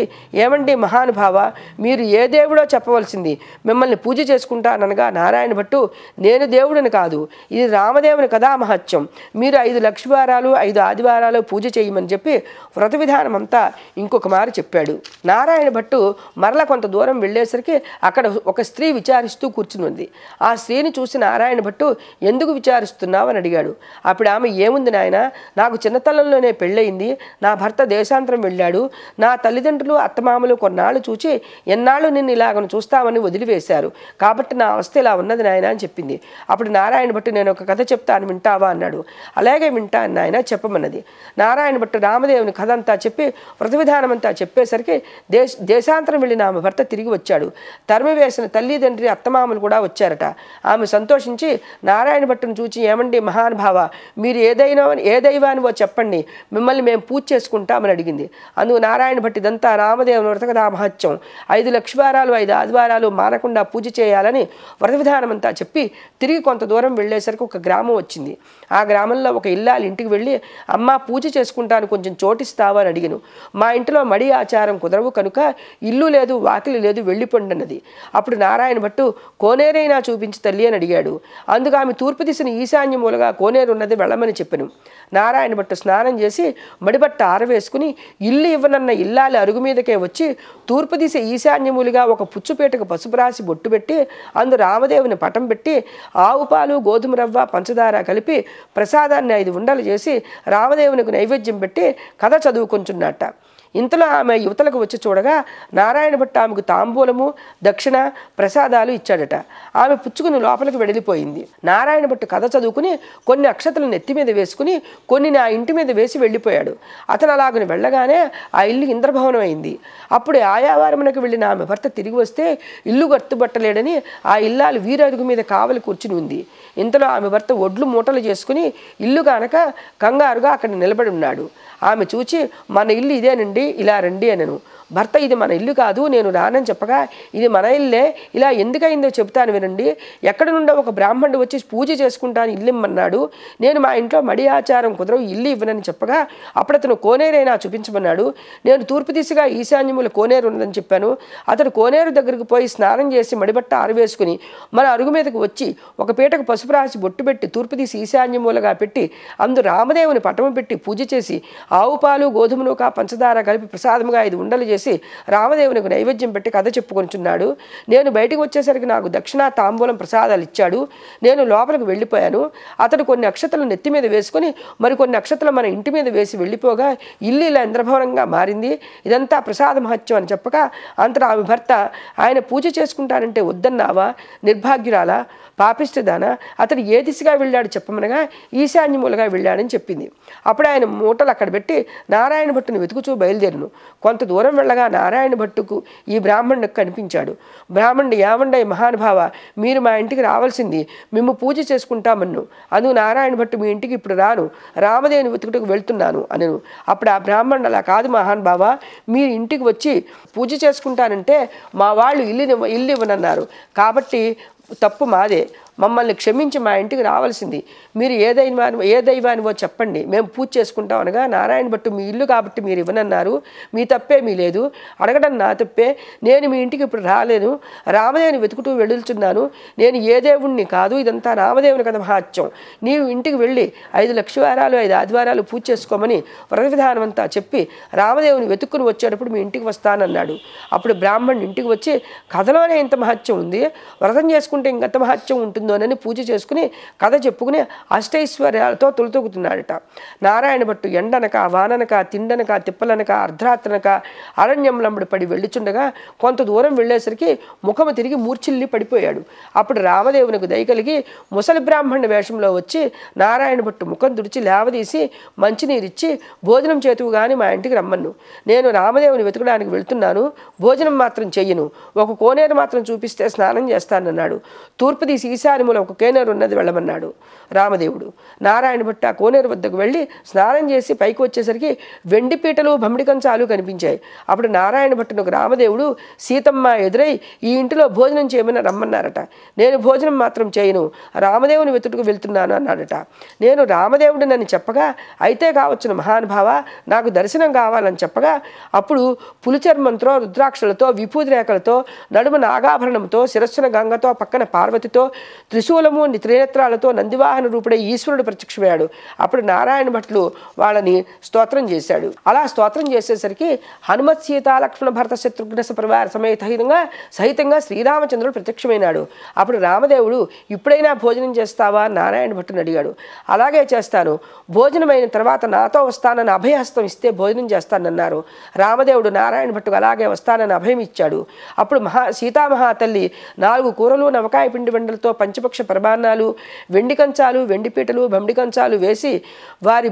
ఏమండి మహానుభావ, మీరు ఏ దేవుడో చెప్పవలసింది, మిమ్మల్ని పూజ చేసుకుంటాననగా నారాయణ భట్టు, నేను దేవుడిని కాదు, ఇది రామదేవుని కథా మహత్యం, మీరు 5 లక్షవారాలు 5 ఆదివారాలు పూజ చేయమని చెప్పి వ్రత విధానం అంతా ఇంకొక మారు చెప్పాడు. నారాయణ భట్టు మరల కొంత దూరం వెళ్ళేసరికి అక్కడ ఒక స్త్రీ విచారిస్తూ కూర్చుని ఉంది. ఆ స్త్రీని చూసి నారాయణ భట్టు, ఎందుకు విచారిస్తున్నావు అని అడిగాడు. అప్పుడు ఆమె, ఏముంది నాయన, నాకు చిన్నతనంలోనే పెళ్ళయింది, నా భర్త దేశాంతరం వెళ్ళాడు, నా తల్లిదండ్రులు అత్తమామలు కొన్నాళ్ళు చూచి ఎన్నాళ్ళు నిన్ను ఇలాగను చూస్తామని వదిలివేశారు, కాబట్టి నా అవస్థ ఇలా ఉన్నది నాయన అని చెప్పింది. అప్పుడు నారాయణ భట్టు, నేను ఒక కథ చెప్తాను వింటావా అన్నాడు. అలాగే వింటాను నాయన, చెప్పమన్నది. నారాయణ భట్టు రామదేవుని కథ అంతా చెప్పి వ్రత విధానం అంతా చెప్పేసరికి దేశాంతరం వెళ్ళిన ఆమె భర్త తిరిగి వచ్చాడు. తరిమివేసిన తల్లిదండ్రి అత్తమామలు కూడా వచ్చారట. ఆమె సంతోషించి నారాయణ భట్టును చూచి, ఏమండి మహానుభావ, మీరు ఏ దైవానివో చెప్పండి, మిమ్మల్ని మేము పూజ చేసుకుంటామని అడిగింది. అందుకు నారాయణ భట్టి, ఇదంతా రామదేవుని వ్రత కథా మహత్యం, 5 లక్షవారాలు 5 ఆదివారాలు మానకుండా పూజ చేయాలని వ్రత విధానం అంతా చెప్పి తిరిగి కొంత దూరం వెళ్ళేసరికి ఒక గ్రామం వచ్చింది. ఆ గ్రామంలో ఒక ఇల్లాలి ఇంటికి వెళ్ళి, అమ్మ పూజ చేసుకుంటాను, కొంచెం చోటిస్తావా అని అడిగాను. మా ఇంటిలో మడి ఆచారం కుదరవు కనుక ఇల్లు లేదు వాకిలి లేదు, వెళ్ళిపోండి అన్నది. అప్పుడు నారాయణ భట్టు, కోనేరైనా చూపించి తల్లి అని అడిగాడు. అందుకు ఆమె తూర్పు దిశను ఈశాన్యమూలగా కోనేరు ఉన్నది, వెళ్ళమని చెప్పాను. నారాయణ భట్టు స్నానం చేసి మడిబట్ట ఆరవేసుకుని ఇల్లు ఇవ్వనన్న ఇల్లాలి అరుగు మీదకే వచ్చి తూర్పు దిశ ఈశాన్యములుగా ఒక పుచ్చుపేటకు పసుపు రాసి బొట్టు పెట్టి అందు రామదేవుని పటం పెట్టి ఆవు పాలు గోధుమ రవ్వ పంచదార కలిపి ప్రసాదాన్ని 5 ఉండలు చేసి రామదేవునికి నైవేద్యం పెట్టి కథ చదువుకుంటున్నట్ట. ఇంతలో ఆమె యువతలకు వచ్చి చూడగా నారాయణ భట్టు ఆమెకు తాంబూలము దక్షిణ ప్రసాదాలు ఇచ్చాడట. ఆమె పుచ్చుకుని లోపలికి వెళ్ళిపోయింది. నారాయణ భట్టు కథ చదువుకుని కొన్ని అక్షతలు నెత్తి మీద వేసుకుని కొన్ని నా ఇంటి మీద వేసి వెళ్ళిపోయాడు. అతను అలాగని వెళ్ళగానే ఆ ఇల్లు ఇంద్రభవనం అయింది. అప్పుడు ఆయావారమునకు వెళ్ళిన ఆమె భర్త తిరిగి వస్తే ఇల్లు గట్టుబట్టలేడని ఆ ఇల్లాలు వీరడుగు మీద కావలి కూర్చుని ఉంది. ఇంతలో ఆమె భర్త ఒడ్లు మూటలు చేసుకుని ఇల్లు కానక కంగారుగా అక్కడ నిలబడి ఉన్నాడు. ఆమె చూచి, మన ఇల్లు ఇదేనండి, ఇలా రండి అనను. భర్త, ఇది మన ఇల్లు కాదు, నేను రానని చెప్పగా, ఇది మన ఇల్లే, ఇలా ఎందుకయిందో చెబుతాను వినండి. ఎక్కడి నుండో ఒక బ్రాహ్మణుడు వచ్చి పూజ చేసుకుంటాను ఇల్లు ఇమ్మన్నాడు. నేను మా ఇంట్లో మడి ఆచారం కుదరవు, ఇల్లు ఇవ్వనని చెప్పగా అప్పుడు అతను కోనేరైనా చూపించమన్నాడు. నేను తూర్పు దిశగా ఈశాన్యముల కోనేరు ఉన్నదని చెప్పాను. అతడు కోనేరు దగ్గరకు పోయి స్నానం చేసి మడిబట్ట ఆరవేసుకుని మన అరుగు మీదకు వచ్చి ఒక పీటకు పసుపు రాసి బొట్టు పెట్టి తూర్పు దిశ ఈశాన్యమూలగా పెట్టి అందు రామదేవుని పటము పెట్టి పూజ చేసి ఆవు పాలు గోధుమ నూక పంచదార కలిపి ప్రసాదముగా 5 ఉండలు చేసి రామదేవునికి నైవేద్యం పెట్టి కథ చెప్పుకొనిచున్నాడు. నేను బయటకు వచ్చేసరికి నాకు దక్షిణ తాంబూలం ప్రసాదాలు ఇచ్చాడు. నేను లోపలికి వెళ్ళిపోయాను. అతడు కొన్ని అక్షతలు నెత్తి మీద వేసుకుని మరికొన్ని అక్షతలు మన ఇంటి మీద వేసి వెళ్ళిపోగా ఇల్లు ఇలా ఇంద్రభవనంగా మారింది. ఇదంతా ప్రసాద మహత్యం అని చెప్పగా అంతటా ఆమె భర్త, ఆయన పూజ చేసుకుంటానంటే వద్దన్నావా, నిర్భాగ్యురాలా, పాపిష్టదానా, అతడు ఏ దిశగా వెళ్ళాడు చెప్పమనగా ఈశాన్యమూలగా వెళ్ళాడని చెప్పింది. అప్పుడు ఆయన మూటలు అక్కడ పెట్టి నారాయణ భట్టును వెతుకుచూ బయలుదేరును. కొంత దూరం వెళ్ళగా నారాయణ భట్టుకు ఈ బ్రాహ్మణునికి కనిపించాడు. బ్రాహ్మణుడు, ఏమండై మహానుభావ, మీరు మా ఇంటికి రావాల్సింది, మేము పూజ చేసుకుంటామన్ను. అందుకు నారాయణ భట్టు, మీ ఇంటికి ఇప్పుడు రాను, రామదేవుని వెతుకుటకు వెళ్తున్నాను అనను. అప్పుడు ఆ బ్రాహ్మణుడు, అలా కాదు మహానుభావ, మీరు ఇంటికి వచ్చి పూజ చేసుకుంటానంటే మా వాళ్ళు ఇల్లు ఇవ్వనన్నారు, కాబట్టి తప్పు మాదే, మమ్మల్ని క్షమించి మా ఇంటికి రావాల్సింది. మీరు ఏ దైవానివో చెప్పండి, మేము పూజ చేసుకుంటాం అనగా నారాయణ భట్టు, మీ ఇల్లు కాబట్టి మీరు ఇవ్వనన్నారు, మీ తప్పేమీ లేదు, అడగడం నా తప్పే, నేను మీ ఇంటికి ఇప్పుడు రాలేను, రామదేవుని వెతుకుతూ వెళుతున్నాను, నేను ఏ దేవుణ్ణి కాదు, ఇదంతా రామదేవుని కథ మహాత్యం, నీవు ఇంటికి వెళ్ళి 5 లక్షవారాలు 5 ఆదివారాలు పూజ చేసుకోమని వ్రత విధానం అంతా చెప్పి రామదేవుని వెతుక్కుని వచ్చేటప్పుడు మీ ఇంటికి వస్తానన్నాడు. అప్పుడు బ్రాహ్మణుడు ఇంటికి వచ్చి, కథలోనే ఇంత మహత్యం ఉంది, వ్రతం చేసుకుంటే ఇంకంత మహత్యం ఉంటుంది ఉంటుందోనని పూజ చేసుకుని కథ చెప్పుకుని అష్టైశ్వర్యాలతో తొలుతొగుతున్నాడట. నారాయణ భట్టు ఎండనక వాననక తిండనక తిప్పలనక అర్ధరాత్రనక అరణ్యంలంబడి పడి వెళ్ళుచుండగా కొంత దూరం వెళ్ళేసరికి ముఖము తిరిగి మూర్ఛిల్లి పడిపోయాడు. అప్పుడు రామదేవునికి దయ కలిగి ముసలి బ్రాహ్మణుని వేషంలో వచ్చి నారాయణ భట్టు ముఖం తుడిచి లేవదీసి మంచినీరిచ్చి భోజనం చేతువు కానీ మా ఇంటికి రమ్మన్ను. నేను రామదేవుని వెతకడానికి వెళ్తున్నాను, భోజనం మాత్రం చెయ్యను, ఒక కోనేరు మాత్రం చూపిస్తే స్నానం చేస్తానన్నాడు. తూర్పు తీసి ఈశాన్యములో ఒక కోనేరు ఉన్నది, వెళ్ళమన్నాడు రామదేవుడు. నారాయణ భట్టు ఆ కోనేరు వద్దకు వెళ్ళి స్నానం చేసి పైకి వచ్చేసరికి వెండి పీటలు బమిడి కంచాలు కనిపించాయి. అప్పుడు నారాయణ భట్టునకు రామదేవుడు సీతమ్మ ఎదురై ఈ ఇంటిలో భోజనం చేయమని రమ్మన్నారట. నేను భోజనం మాత్రం చేయను, రామదేవుని వెతుటకు వెళ్తున్నాను అన్నాడట. నేను రామదేవుడు నన్ను చెప్పగా అయితే కావచ్చును మహానుభావ, నాకు దర్శనం కావాలని చెప్పగా అప్పుడు పులిచర్మంతో రుద్రాక్షలతో విభూతి రేఖలతో నడుమ నాగాభరణంతో శిరస్సున గంగతో పక్కన పార్వతితో త్రిశూలము త్రినేత్రాలతో నందివాహన రూపుడై ఈశ్వరుడు ప్రత్యక్షమయ్యాడు. అప్పుడు నారాయణ భట్లు వాళ్ళని స్తోత్రం చేశాడు. అలా స్తోత్రం చేసేసరికి హనుమత్ సీత లక్ష్మణ భరత శత్రుఘ్న పరివార సహితంగా శ్రీరామచంద్రుడు ప్రత్యక్షమైనాడు. అప్పుడు రామదేవుడు ఇప్పుడైనా భోజనం చేస్తావా నారాయణ భట్టుని అడిగాడు. అలాగే చేస్తాను, భోజనమైన తర్వాత నాతో వస్తానని అభయహస్తం ఇస్తే భోజనం చేస్తానన్నారు. రామదేవుడు నారాయణ భట్టుకు అలాగే వస్తానని అభయం ఇచ్చాడు. అప్పుడు సీతామహాతల్లి 4 కూరలు నవకాయ పిండి వెండలతో పంచపక్ష పరమాన్నాలు వెండి కంచాలు వెండి పీటలు బమిడి కంచాలు వేసి వారి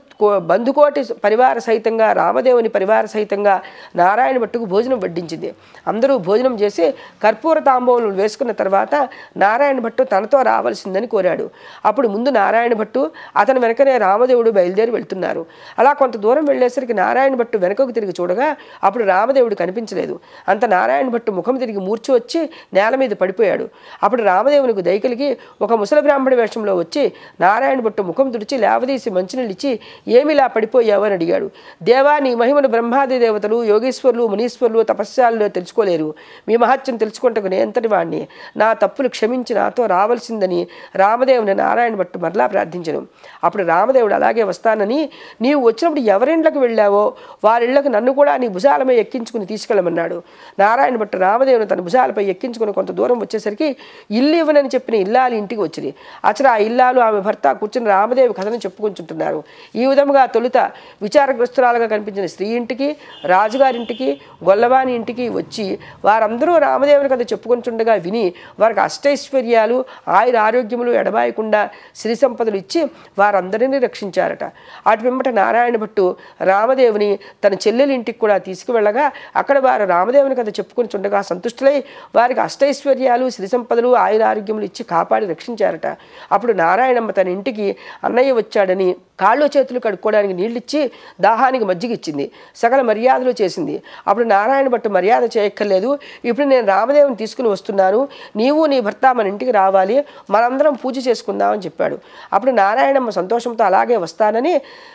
బంధుకోటి పరివార సహితంగా రామదేవుని పరివార సహితంగా నారాయణ భట్టుకు భోజనం వడ్డించింది. అందరూ భోజనం చేసి కర్పూర తాంబూలం వేసుకున్న తర్వాత నారాయణ భట్టు తనతో రావాల్సిందని కోరాడు. అప్పుడు ముందు నారాయణ భట్టు అతని వెనకనే రామదేవుడు బయలుదేరి వెళ్తున్నారు. అలా కొంత దూరం వెళ్ళేసరికి నారాయణ భట్టు వెనకకు తిరిగి చూడగా అప్పుడు రామదేవుడు కనిపించలేదు. అంత నారాయణ భట్టు ముఖం తిరిగి మూర్చి వచ్చి నేల మీద పడిపోయాడు. అప్పుడు రామదేవునికి దయ కలిగి ఒక ముసలి బ్రాహ్మణ వేషంలో వచ్చి నారాయణ భట్టు ముఖం తుడిచి లేవదీసి మంచినీళ్ళు ఇచ్చి ఏమిలా పడిపోయావు అని అడిగాడు. దేవా, నీ మహిమను బ్రహ్మాది దేవతలు యోగీశ్వరులు మునీశ్వరులు తపస్యాలలో తెలుసుకోలేరు. మీ మహత్యం తెలుసుకుంటకు నేంతటి వాణ్ణి, నా తప్పులు క్షమించి నాతో రావాల్సిందని రామదేవుని నారాయణ భట్టు మరలా ప్రార్థించను. అప్పుడు రామదేవుడు అలాగే వస్తానని నీవు వచ్చినప్పుడు ఎవరిళ్ళకు వెళ్ళావో వారిళ్లకు నన్ను కూడా నీ భుజాలపై ఎక్కించుకుని తీసుకెళ్ళమన్నాడు. నారాయణ భట్టు రామదేవుని తన భుజాలపై ఎక్కించుకుని కొంత దూరం వచ్చేసరికి ఇల్లు ఇవ్వనని చెప్పిన ఇల్లాలి ఇంటికి వచ్చింది. అసలు ఆ ఇల్లాలు ఆమె భర్త కూర్చుని రామదేవి కథను చెప్పుకుంటుంటున్నారు. ఈ విధముగా తొలుత విచారగ్రస్తురాలుగా కనిపించిన స్త్రీ ఇంటికి, రాజుగారింటికి, గొల్లవాని ఇంటికి వచ్చి వారందరూ రామదేవుని కథ చెప్పుకుంటుండగా విని వారికి అష్టైశ్వర్యాలు ఆయుర ఆరోగ్యములు ఎడబాయకుండా శ్రీ సంపదలు ఇచ్చి వారందరినీ రక్షించారట. అటు వెంబట నారాయణ భట్టు రామదేవుని తన చెల్లెలి ఇంటికి కూడా తీసుకువెళ్ళగా అక్కడ వారు రామదేవుని కథ చెప్పుకుంటుండగా సంతుష్టులై వారికి అష్టైశ్వర్యాలు శ్రీ సంపదలు ఆయుర ఆరోగ్యములు ఇచ్చి కాపాడి రక్షించారట. అప్పుడు నారాయణమ్మ తన ఇంటికి అన్నయ్య వచ్చాడని కాళ్ళు చేతులు కడుక్కోవడానికి నీళ్ళిచ్చి దాహానికి మజ్జిగ ఇచ్చింది. సకల మర్యాదలు చేసింది. అప్పుడు నారాయణ భట్టు మర్యాద చేయక్కర్లేదు, ఇప్పుడు నేను రామదేవుని తీసుకుని వస్తున్నాను, నీవు నీ భర్త మన ఇంటికి రావాలి, మనందరం పూజ చేసుకుందామని చెప్పాడు. అప్పుడు నారాయణమ్మ సంతోషంతో అలాగే వస్తానని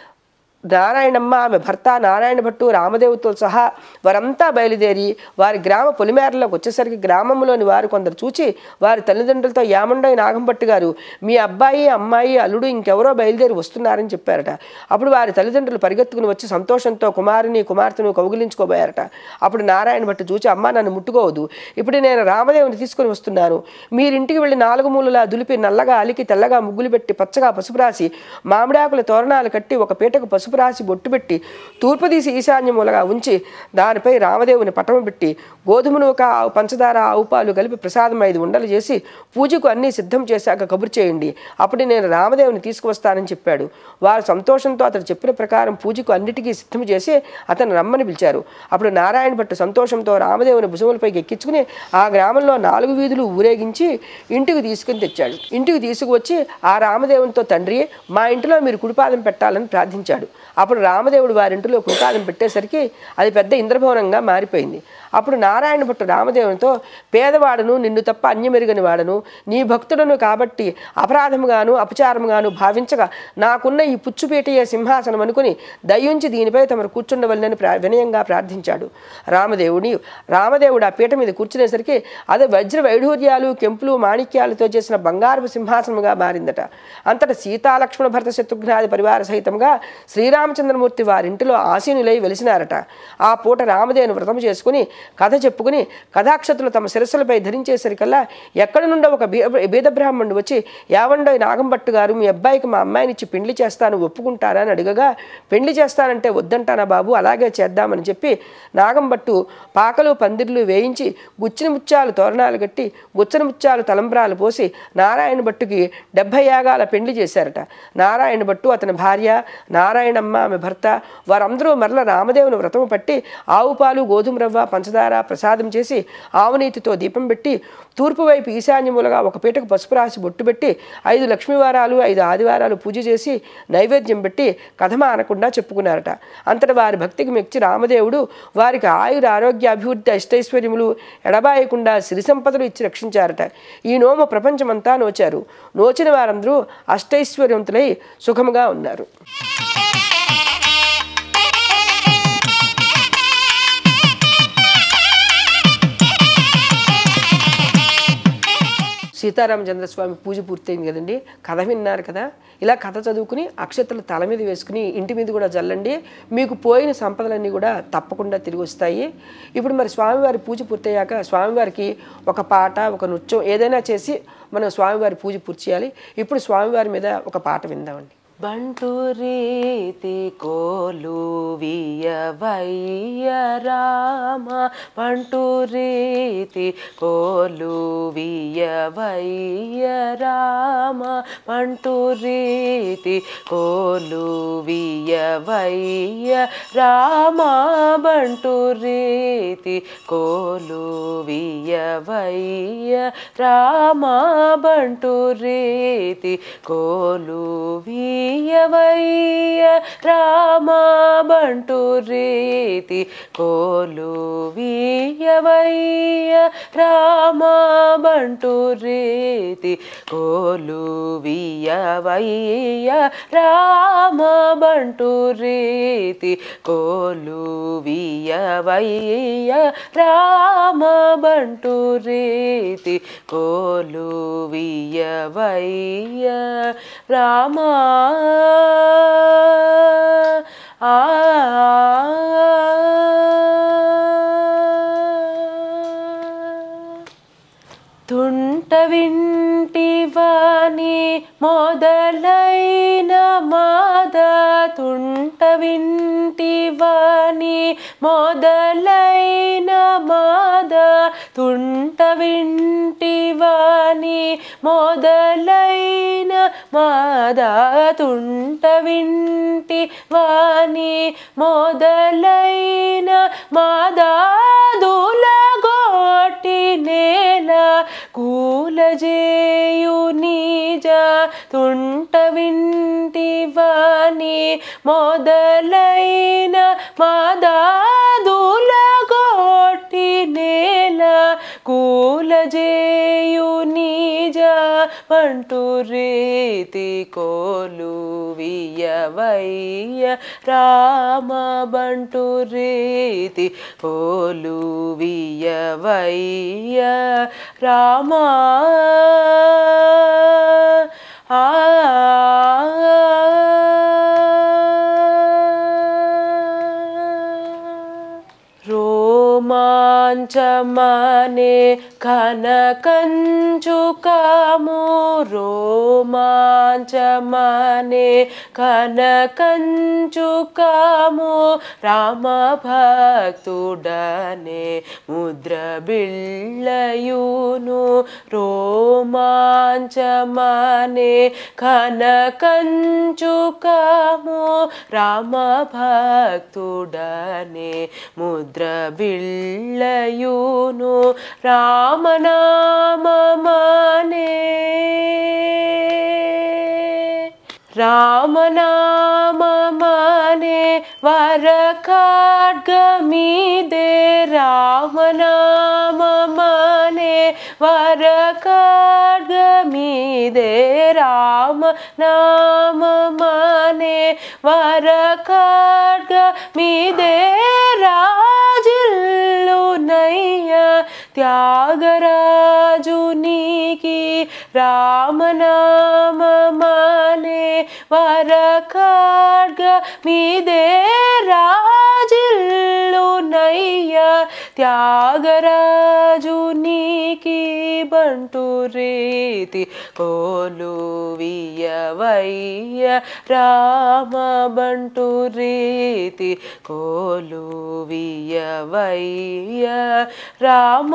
నారాయణమ్మ ఆమె భర్త నారాయణ భట్టు రామదేవుతో సహా వారంతా బయలుదేరి వారి గ్రామ పొలిమేరలోకి వచ్చేసరికి గ్రామంలోని వారు కొందరు చూచి వారి తల్లిదండ్రులతో యామండోయి నాగంభట్టు గారు మీ అబ్బాయి అమ్మాయి అల్లుడు ఇంకెవరో బయలుదేరి వస్తున్నారని చెప్పారట. అప్పుడు వారి తల్లిదండ్రులు పరిగెత్తుకుని వచ్చి సంతోషంతో కుమార్తెను కౌగిలించుకోబోయారట. అప్పుడు నారాయణ భట్టు చూచి అమ్మ నన్ను ముట్టుకోవద్దు, ఇప్పుడు నేను రామదేవుని తీసుకొని వస్తున్నాను, మీరింటికి వెళ్ళి 4 మూలలా దులిపి నల్లగా అలికి తెల్లగా ముగ్గులు పెట్టి పచ్చగా పసుపు రాసి మామిడాకుల తోరణాలు కట్టి ఒక పీటకు పసుపు రాసి బొట్టు పెట్టి తూర్పు తీసి ఈశాన్యమూలగా ఉంచి దానిపై రామదేవుని పటం పెట్టి గోధుమ నూక పంచదార ఆవు పాలు కలిపి ప్రసాదం 5 ఉండలు చేసి పూజకు అన్నీ సిద్ధం చేశాక కబురు చేయండి, అప్పుడు నేను రామదేవుని తీసుకువస్తానని చెప్పాడు. వారు సంతోషంతో అతడు చెప్పిన ప్రకారం పూజకు అన్నిటికీ సిద్ధం చేసి అతను రమ్మని పిలిచారు. అప్పుడు నారాయణ భట్టు సంతోషంతో రామదేవుని భుజములపైకి ఎక్కించుకుని ఆ గ్రామంలో 4 వీధులు ఊరేగించి ఇంటికి తీసుకుని తెచ్చాడు. ఇంటికి తీసుకువచ్చి ఆ రామదేవునితో తండ్రి మా ఇంటిలో మీరు కుడిపాదం పెట్టాలని ప్రార్థించాడు. అప్పుడు రామదేవుడు వారింటిలో కుడిపాదం పెట్టేసరికి అది పెద్ద ఇంద్రభవనంగా మారిపోయింది. అప్పుడు నారాయణ భట్టు రామదేవునితో పేదవాడను నిన్ను తప్ప అన్యమెరుగని వాడను నీ భక్తుడను కాబట్టి అపరాధముగాను అపచారముగాను భావించగా నాకున్న ఈ పుచ్చుపీటయే సింహాసనం అనుకుని దయ్యుంచి దీనిపై తమరు కూర్చుండవలనని వినయంగా ప్రార్థించాడు. రామదేవుడు ఆ పీట మీద కూర్చునేసరికి అది వజ్ర వైఢూర్యాలు కెంపులు మాణిక్యాలతో చేసిన బంగారపు సింహాసనముగా మారిందట. అంతటా సీతాలక్ష్మణ భరత శత్రుఘ్నాది పరివార సహితంగా శ్రీరామచంద్రమూర్తి వారింటిలో ఆసీనులై వెలిసినారట. ఆ పూట రామదేవుని వ్రతం చేసుకుని కథ చెప్పుకుని కథాక్షతులు తమ శిరస్సులపై ధరించేసరికల్లా ఎక్కడి నుండో ఒక బీద బ్రాహ్మణుడు వచ్చి యావండోయి నాగంభట్టు గారు మీ అబ్బాయికి మా అమ్మాయినిచ్చి పెండ్లి చేస్తాను ఒప్పుకుంటారా అని అడగగా పెండ్లి చేస్తానంటే వద్దంటానా బాబు, అలాగే చేద్దామని చెప్పి నాగంభట్టు పాకలు పందిర్లు వేయించి గుచ్చిన ముత్యాలు తోరణాలు కట్టి గుచ్చన ముత్యాలు తలంబ్రాలు పోసి నారాయణ భట్టుకి 70 యాగాల పెండ్లి చేశారట. నారాయణ భట్టు అతని భార్య నారాయణమ్మ ఆమె భర్త వారందరూ మరల రామదేవుని వ్రతము పట్టి ఆవు పాలు గోధుమ రవ్వ పంచదార ప్రసాదం చేసి ఆవునీతితో దీపం పెట్టి తూర్పు వైపు ఈశాన్యములుగా ఒక పీటకు పసుపు రాసి బొట్టు పెట్టి 5 లక్ష్మీవారాలు 5 ఆదివారాలు పూజ చేసి నైవేద్యం పెట్టి కథమ అనకుండా చెప్పుకున్నారట. అంతట వారి భక్తికి మెచ్చి రామదేవుడు వారికి ఆయుర ఆరోగ్య అభివృద్ధి అష్టైశ్వర్యములు ఎడబాయకుండా సిరి సంపదలు ఇచ్చి రక్షించారట. ఈ నోము ప్రపంచమంతా నోచారు. నోచిన వారందరూ అష్టైశ్వర్యవంతులై సుఖముగా ఉన్నారు. సీతారామచంద్రస్వామి పూజ పూర్తయింది కదండి. కథ విన్నారు కదా. ఇలా కథ చదువుకుని అక్షతలు తల మీద వేసుకుని ఇంటి మీద కూడా జల్లండి. మీకు పోయిన సంపదలన్నీ కూడా తప్పకుండా తిరిగి వస్తాయి. ఇప్పుడు మరి స్వామివారి పూజ పూర్తయ్యాక స్వామివారికి ఒక పాట ఒక నృత్యం ఏదైనా చేసి మనం స్వామివారి పూజ పూర్తి చేయాలి. ఇప్పుడు స్వామివారి మీద ఒక పాట విందామండి. బంటు రీతి కోలు వియవయ్య రామ, బంటు రీతి కోలు వియవయ్య రామ, బంటు రీతి కోలు వియవయ్య రామ, బంటు రీతి కోలు వియవయ్య రామ, బంటు రీతి కోలు వియవయ్య రామ, బంటు రీతి కోలు వియవయ్య రామ, బంటు రీతి కోలు వియవయ్య రామ, బంటు రీతి కోలు వియవయ్య రామ, బంటు రీతి కోలు వియవయ్య రామ. తుంట వింటివాని మొదలైన మాద, తుంట వింటివాని మొదలైన మాద, తుంట వింటివాని మొదలైన మాద, తుంట వింటివాని మొదలైన మాదా, దులగోటి నేల కూలజేయు నీజ, తుంట వింటివాని మొదలైన మాదా, దులగోటి నేల కూలజేయు నీజ, బంటు రీతి కోలు వియవయ్య రామ, బంటు రీతి కోలు వియవయ్య రామ. రోమాంచమనే కనకంచుకము, రోమాంచమనే కనకంచుకము, రామ భక్తుడనే ముద్ర బిళ్ళయును, రోమాంచమనే కనకంచుకము, రామ భక్తుడనే ముద్ర బిళ్ళయును, రామనామమనే రామనామమనే వరఖడ్గమీదే, రామనామమనే వరఖడ్గమీదే, రామనామమనే వరఖడ్గమీదే, రాజిల్లునయ్య త్యాగరాజునికి, రామనామమనే వరఖడ్గమీదే, రాజిల్లునయ్య త్యాగరాజునికి, బంటు రీతి కోలు వియవయ్య రామ, బంటు రీతి కోలు వియవయ్య రామ.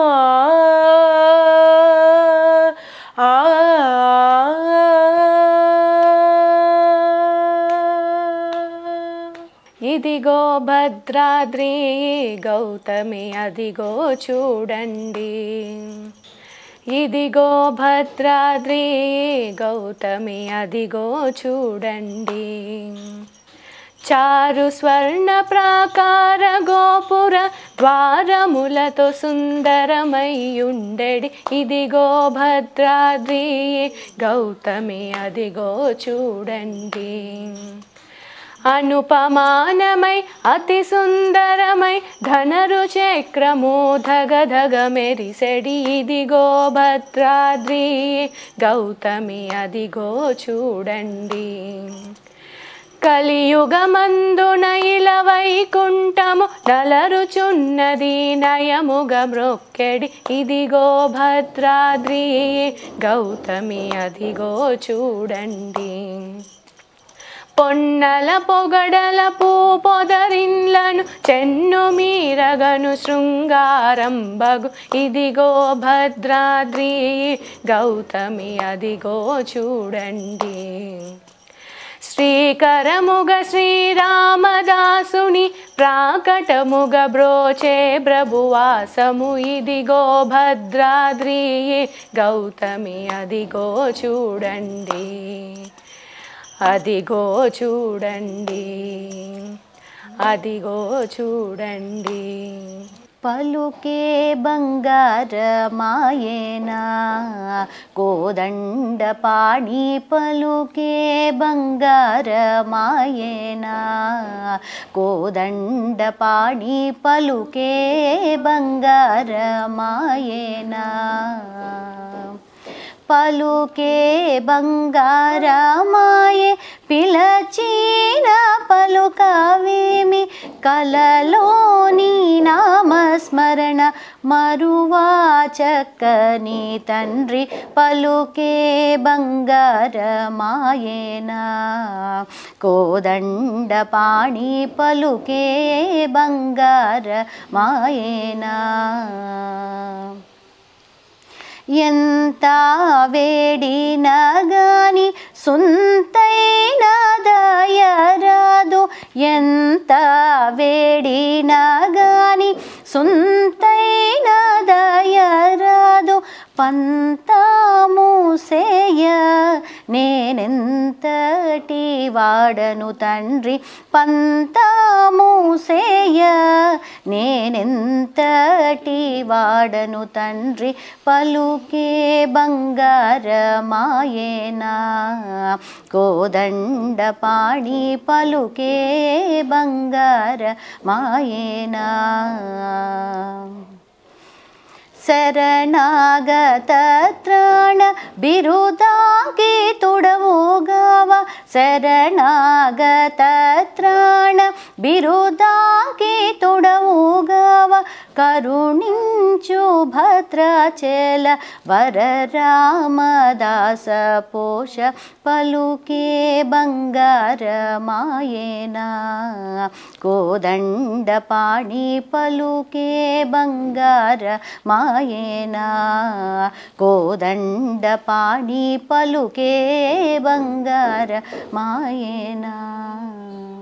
ఇదిగో భద్రాద్రి గౌతమి అదిగో చూడండి. ఇదిగో భద్రాద్రి గౌతమి అదిగో చూడండి. చారు స్వర్ణ ప్రాకార గోపుర ద్వారములతో సుందరమయ్యుండెడి. ఇదిగో భద్రాద్రి గౌతమి అదిగో చూడండి. అనుపమానమై అతి సుందరమై ధనరు చక్రము ధగధగ మెరిసెడి. ఇదిగో భద్రాద్రి గౌతమి అదిగో చూడండి. కలియుగమందున ఇల వైకుంఠము నలరుచున్నది నయముగ మ్రొక్కెడి. ఇదిగో భద్రాద్రి గౌతమి అదిగో చూడండి. పొన్నల పొగడల పూపొదరిన్లను చెన్ను మీరగను శృంగారంబగు. ఇదిగో భద్రాద్రి గౌతమి అదిగో చూడండి. శ్రీకరముగ శ్రీరామదాసుని ప్రాకటముగ బ్రోచే ప్రభువాసము. ఇదిగో భద్రాద్రి గౌతమి అదిగో చూడండి. అదిగో చూడండి. అదిగో చూడండి. పలుకే బంగారమాయేనా కోదండపాణి పలుకే బంగారమాయేనా కోదండపాణి పలుకే బంగారమాయేనా పలుకే బంగారమాయే పిలచిన పలుకవేమి కలలోని నామస్మరణ మరువా చక్కని తండ్రి పలుకే బంగారమాయేనా కోదండపాణి పలుకే బంగారమాయేనా ఎంత వేడినా గాని సుంతైన దయరాదు ఎంత వేడినా గాని సుంతైన దయరాదు పంతామూసేయ నేనెంతటి వాడను తండ్రి పంతామూసేయ నేనెంతటి వాడను తండ్రి పలుకే బంగారమాయేనా కోదండపాణి పలుకే బంగారమాయేనా శరణాగత త్రాణ బిరుదాంకితుడవుగావ శరణాగత త్రాణ బిరుదాంకితుడవుగావ కరుణించు భద్రాచల వరరామదాస పోష పలుకే బంగారమాయేనా కోదండపాణి పలుకే బంగారమాయేనా కోదండపాణి పలుకే బంగారమాయేనా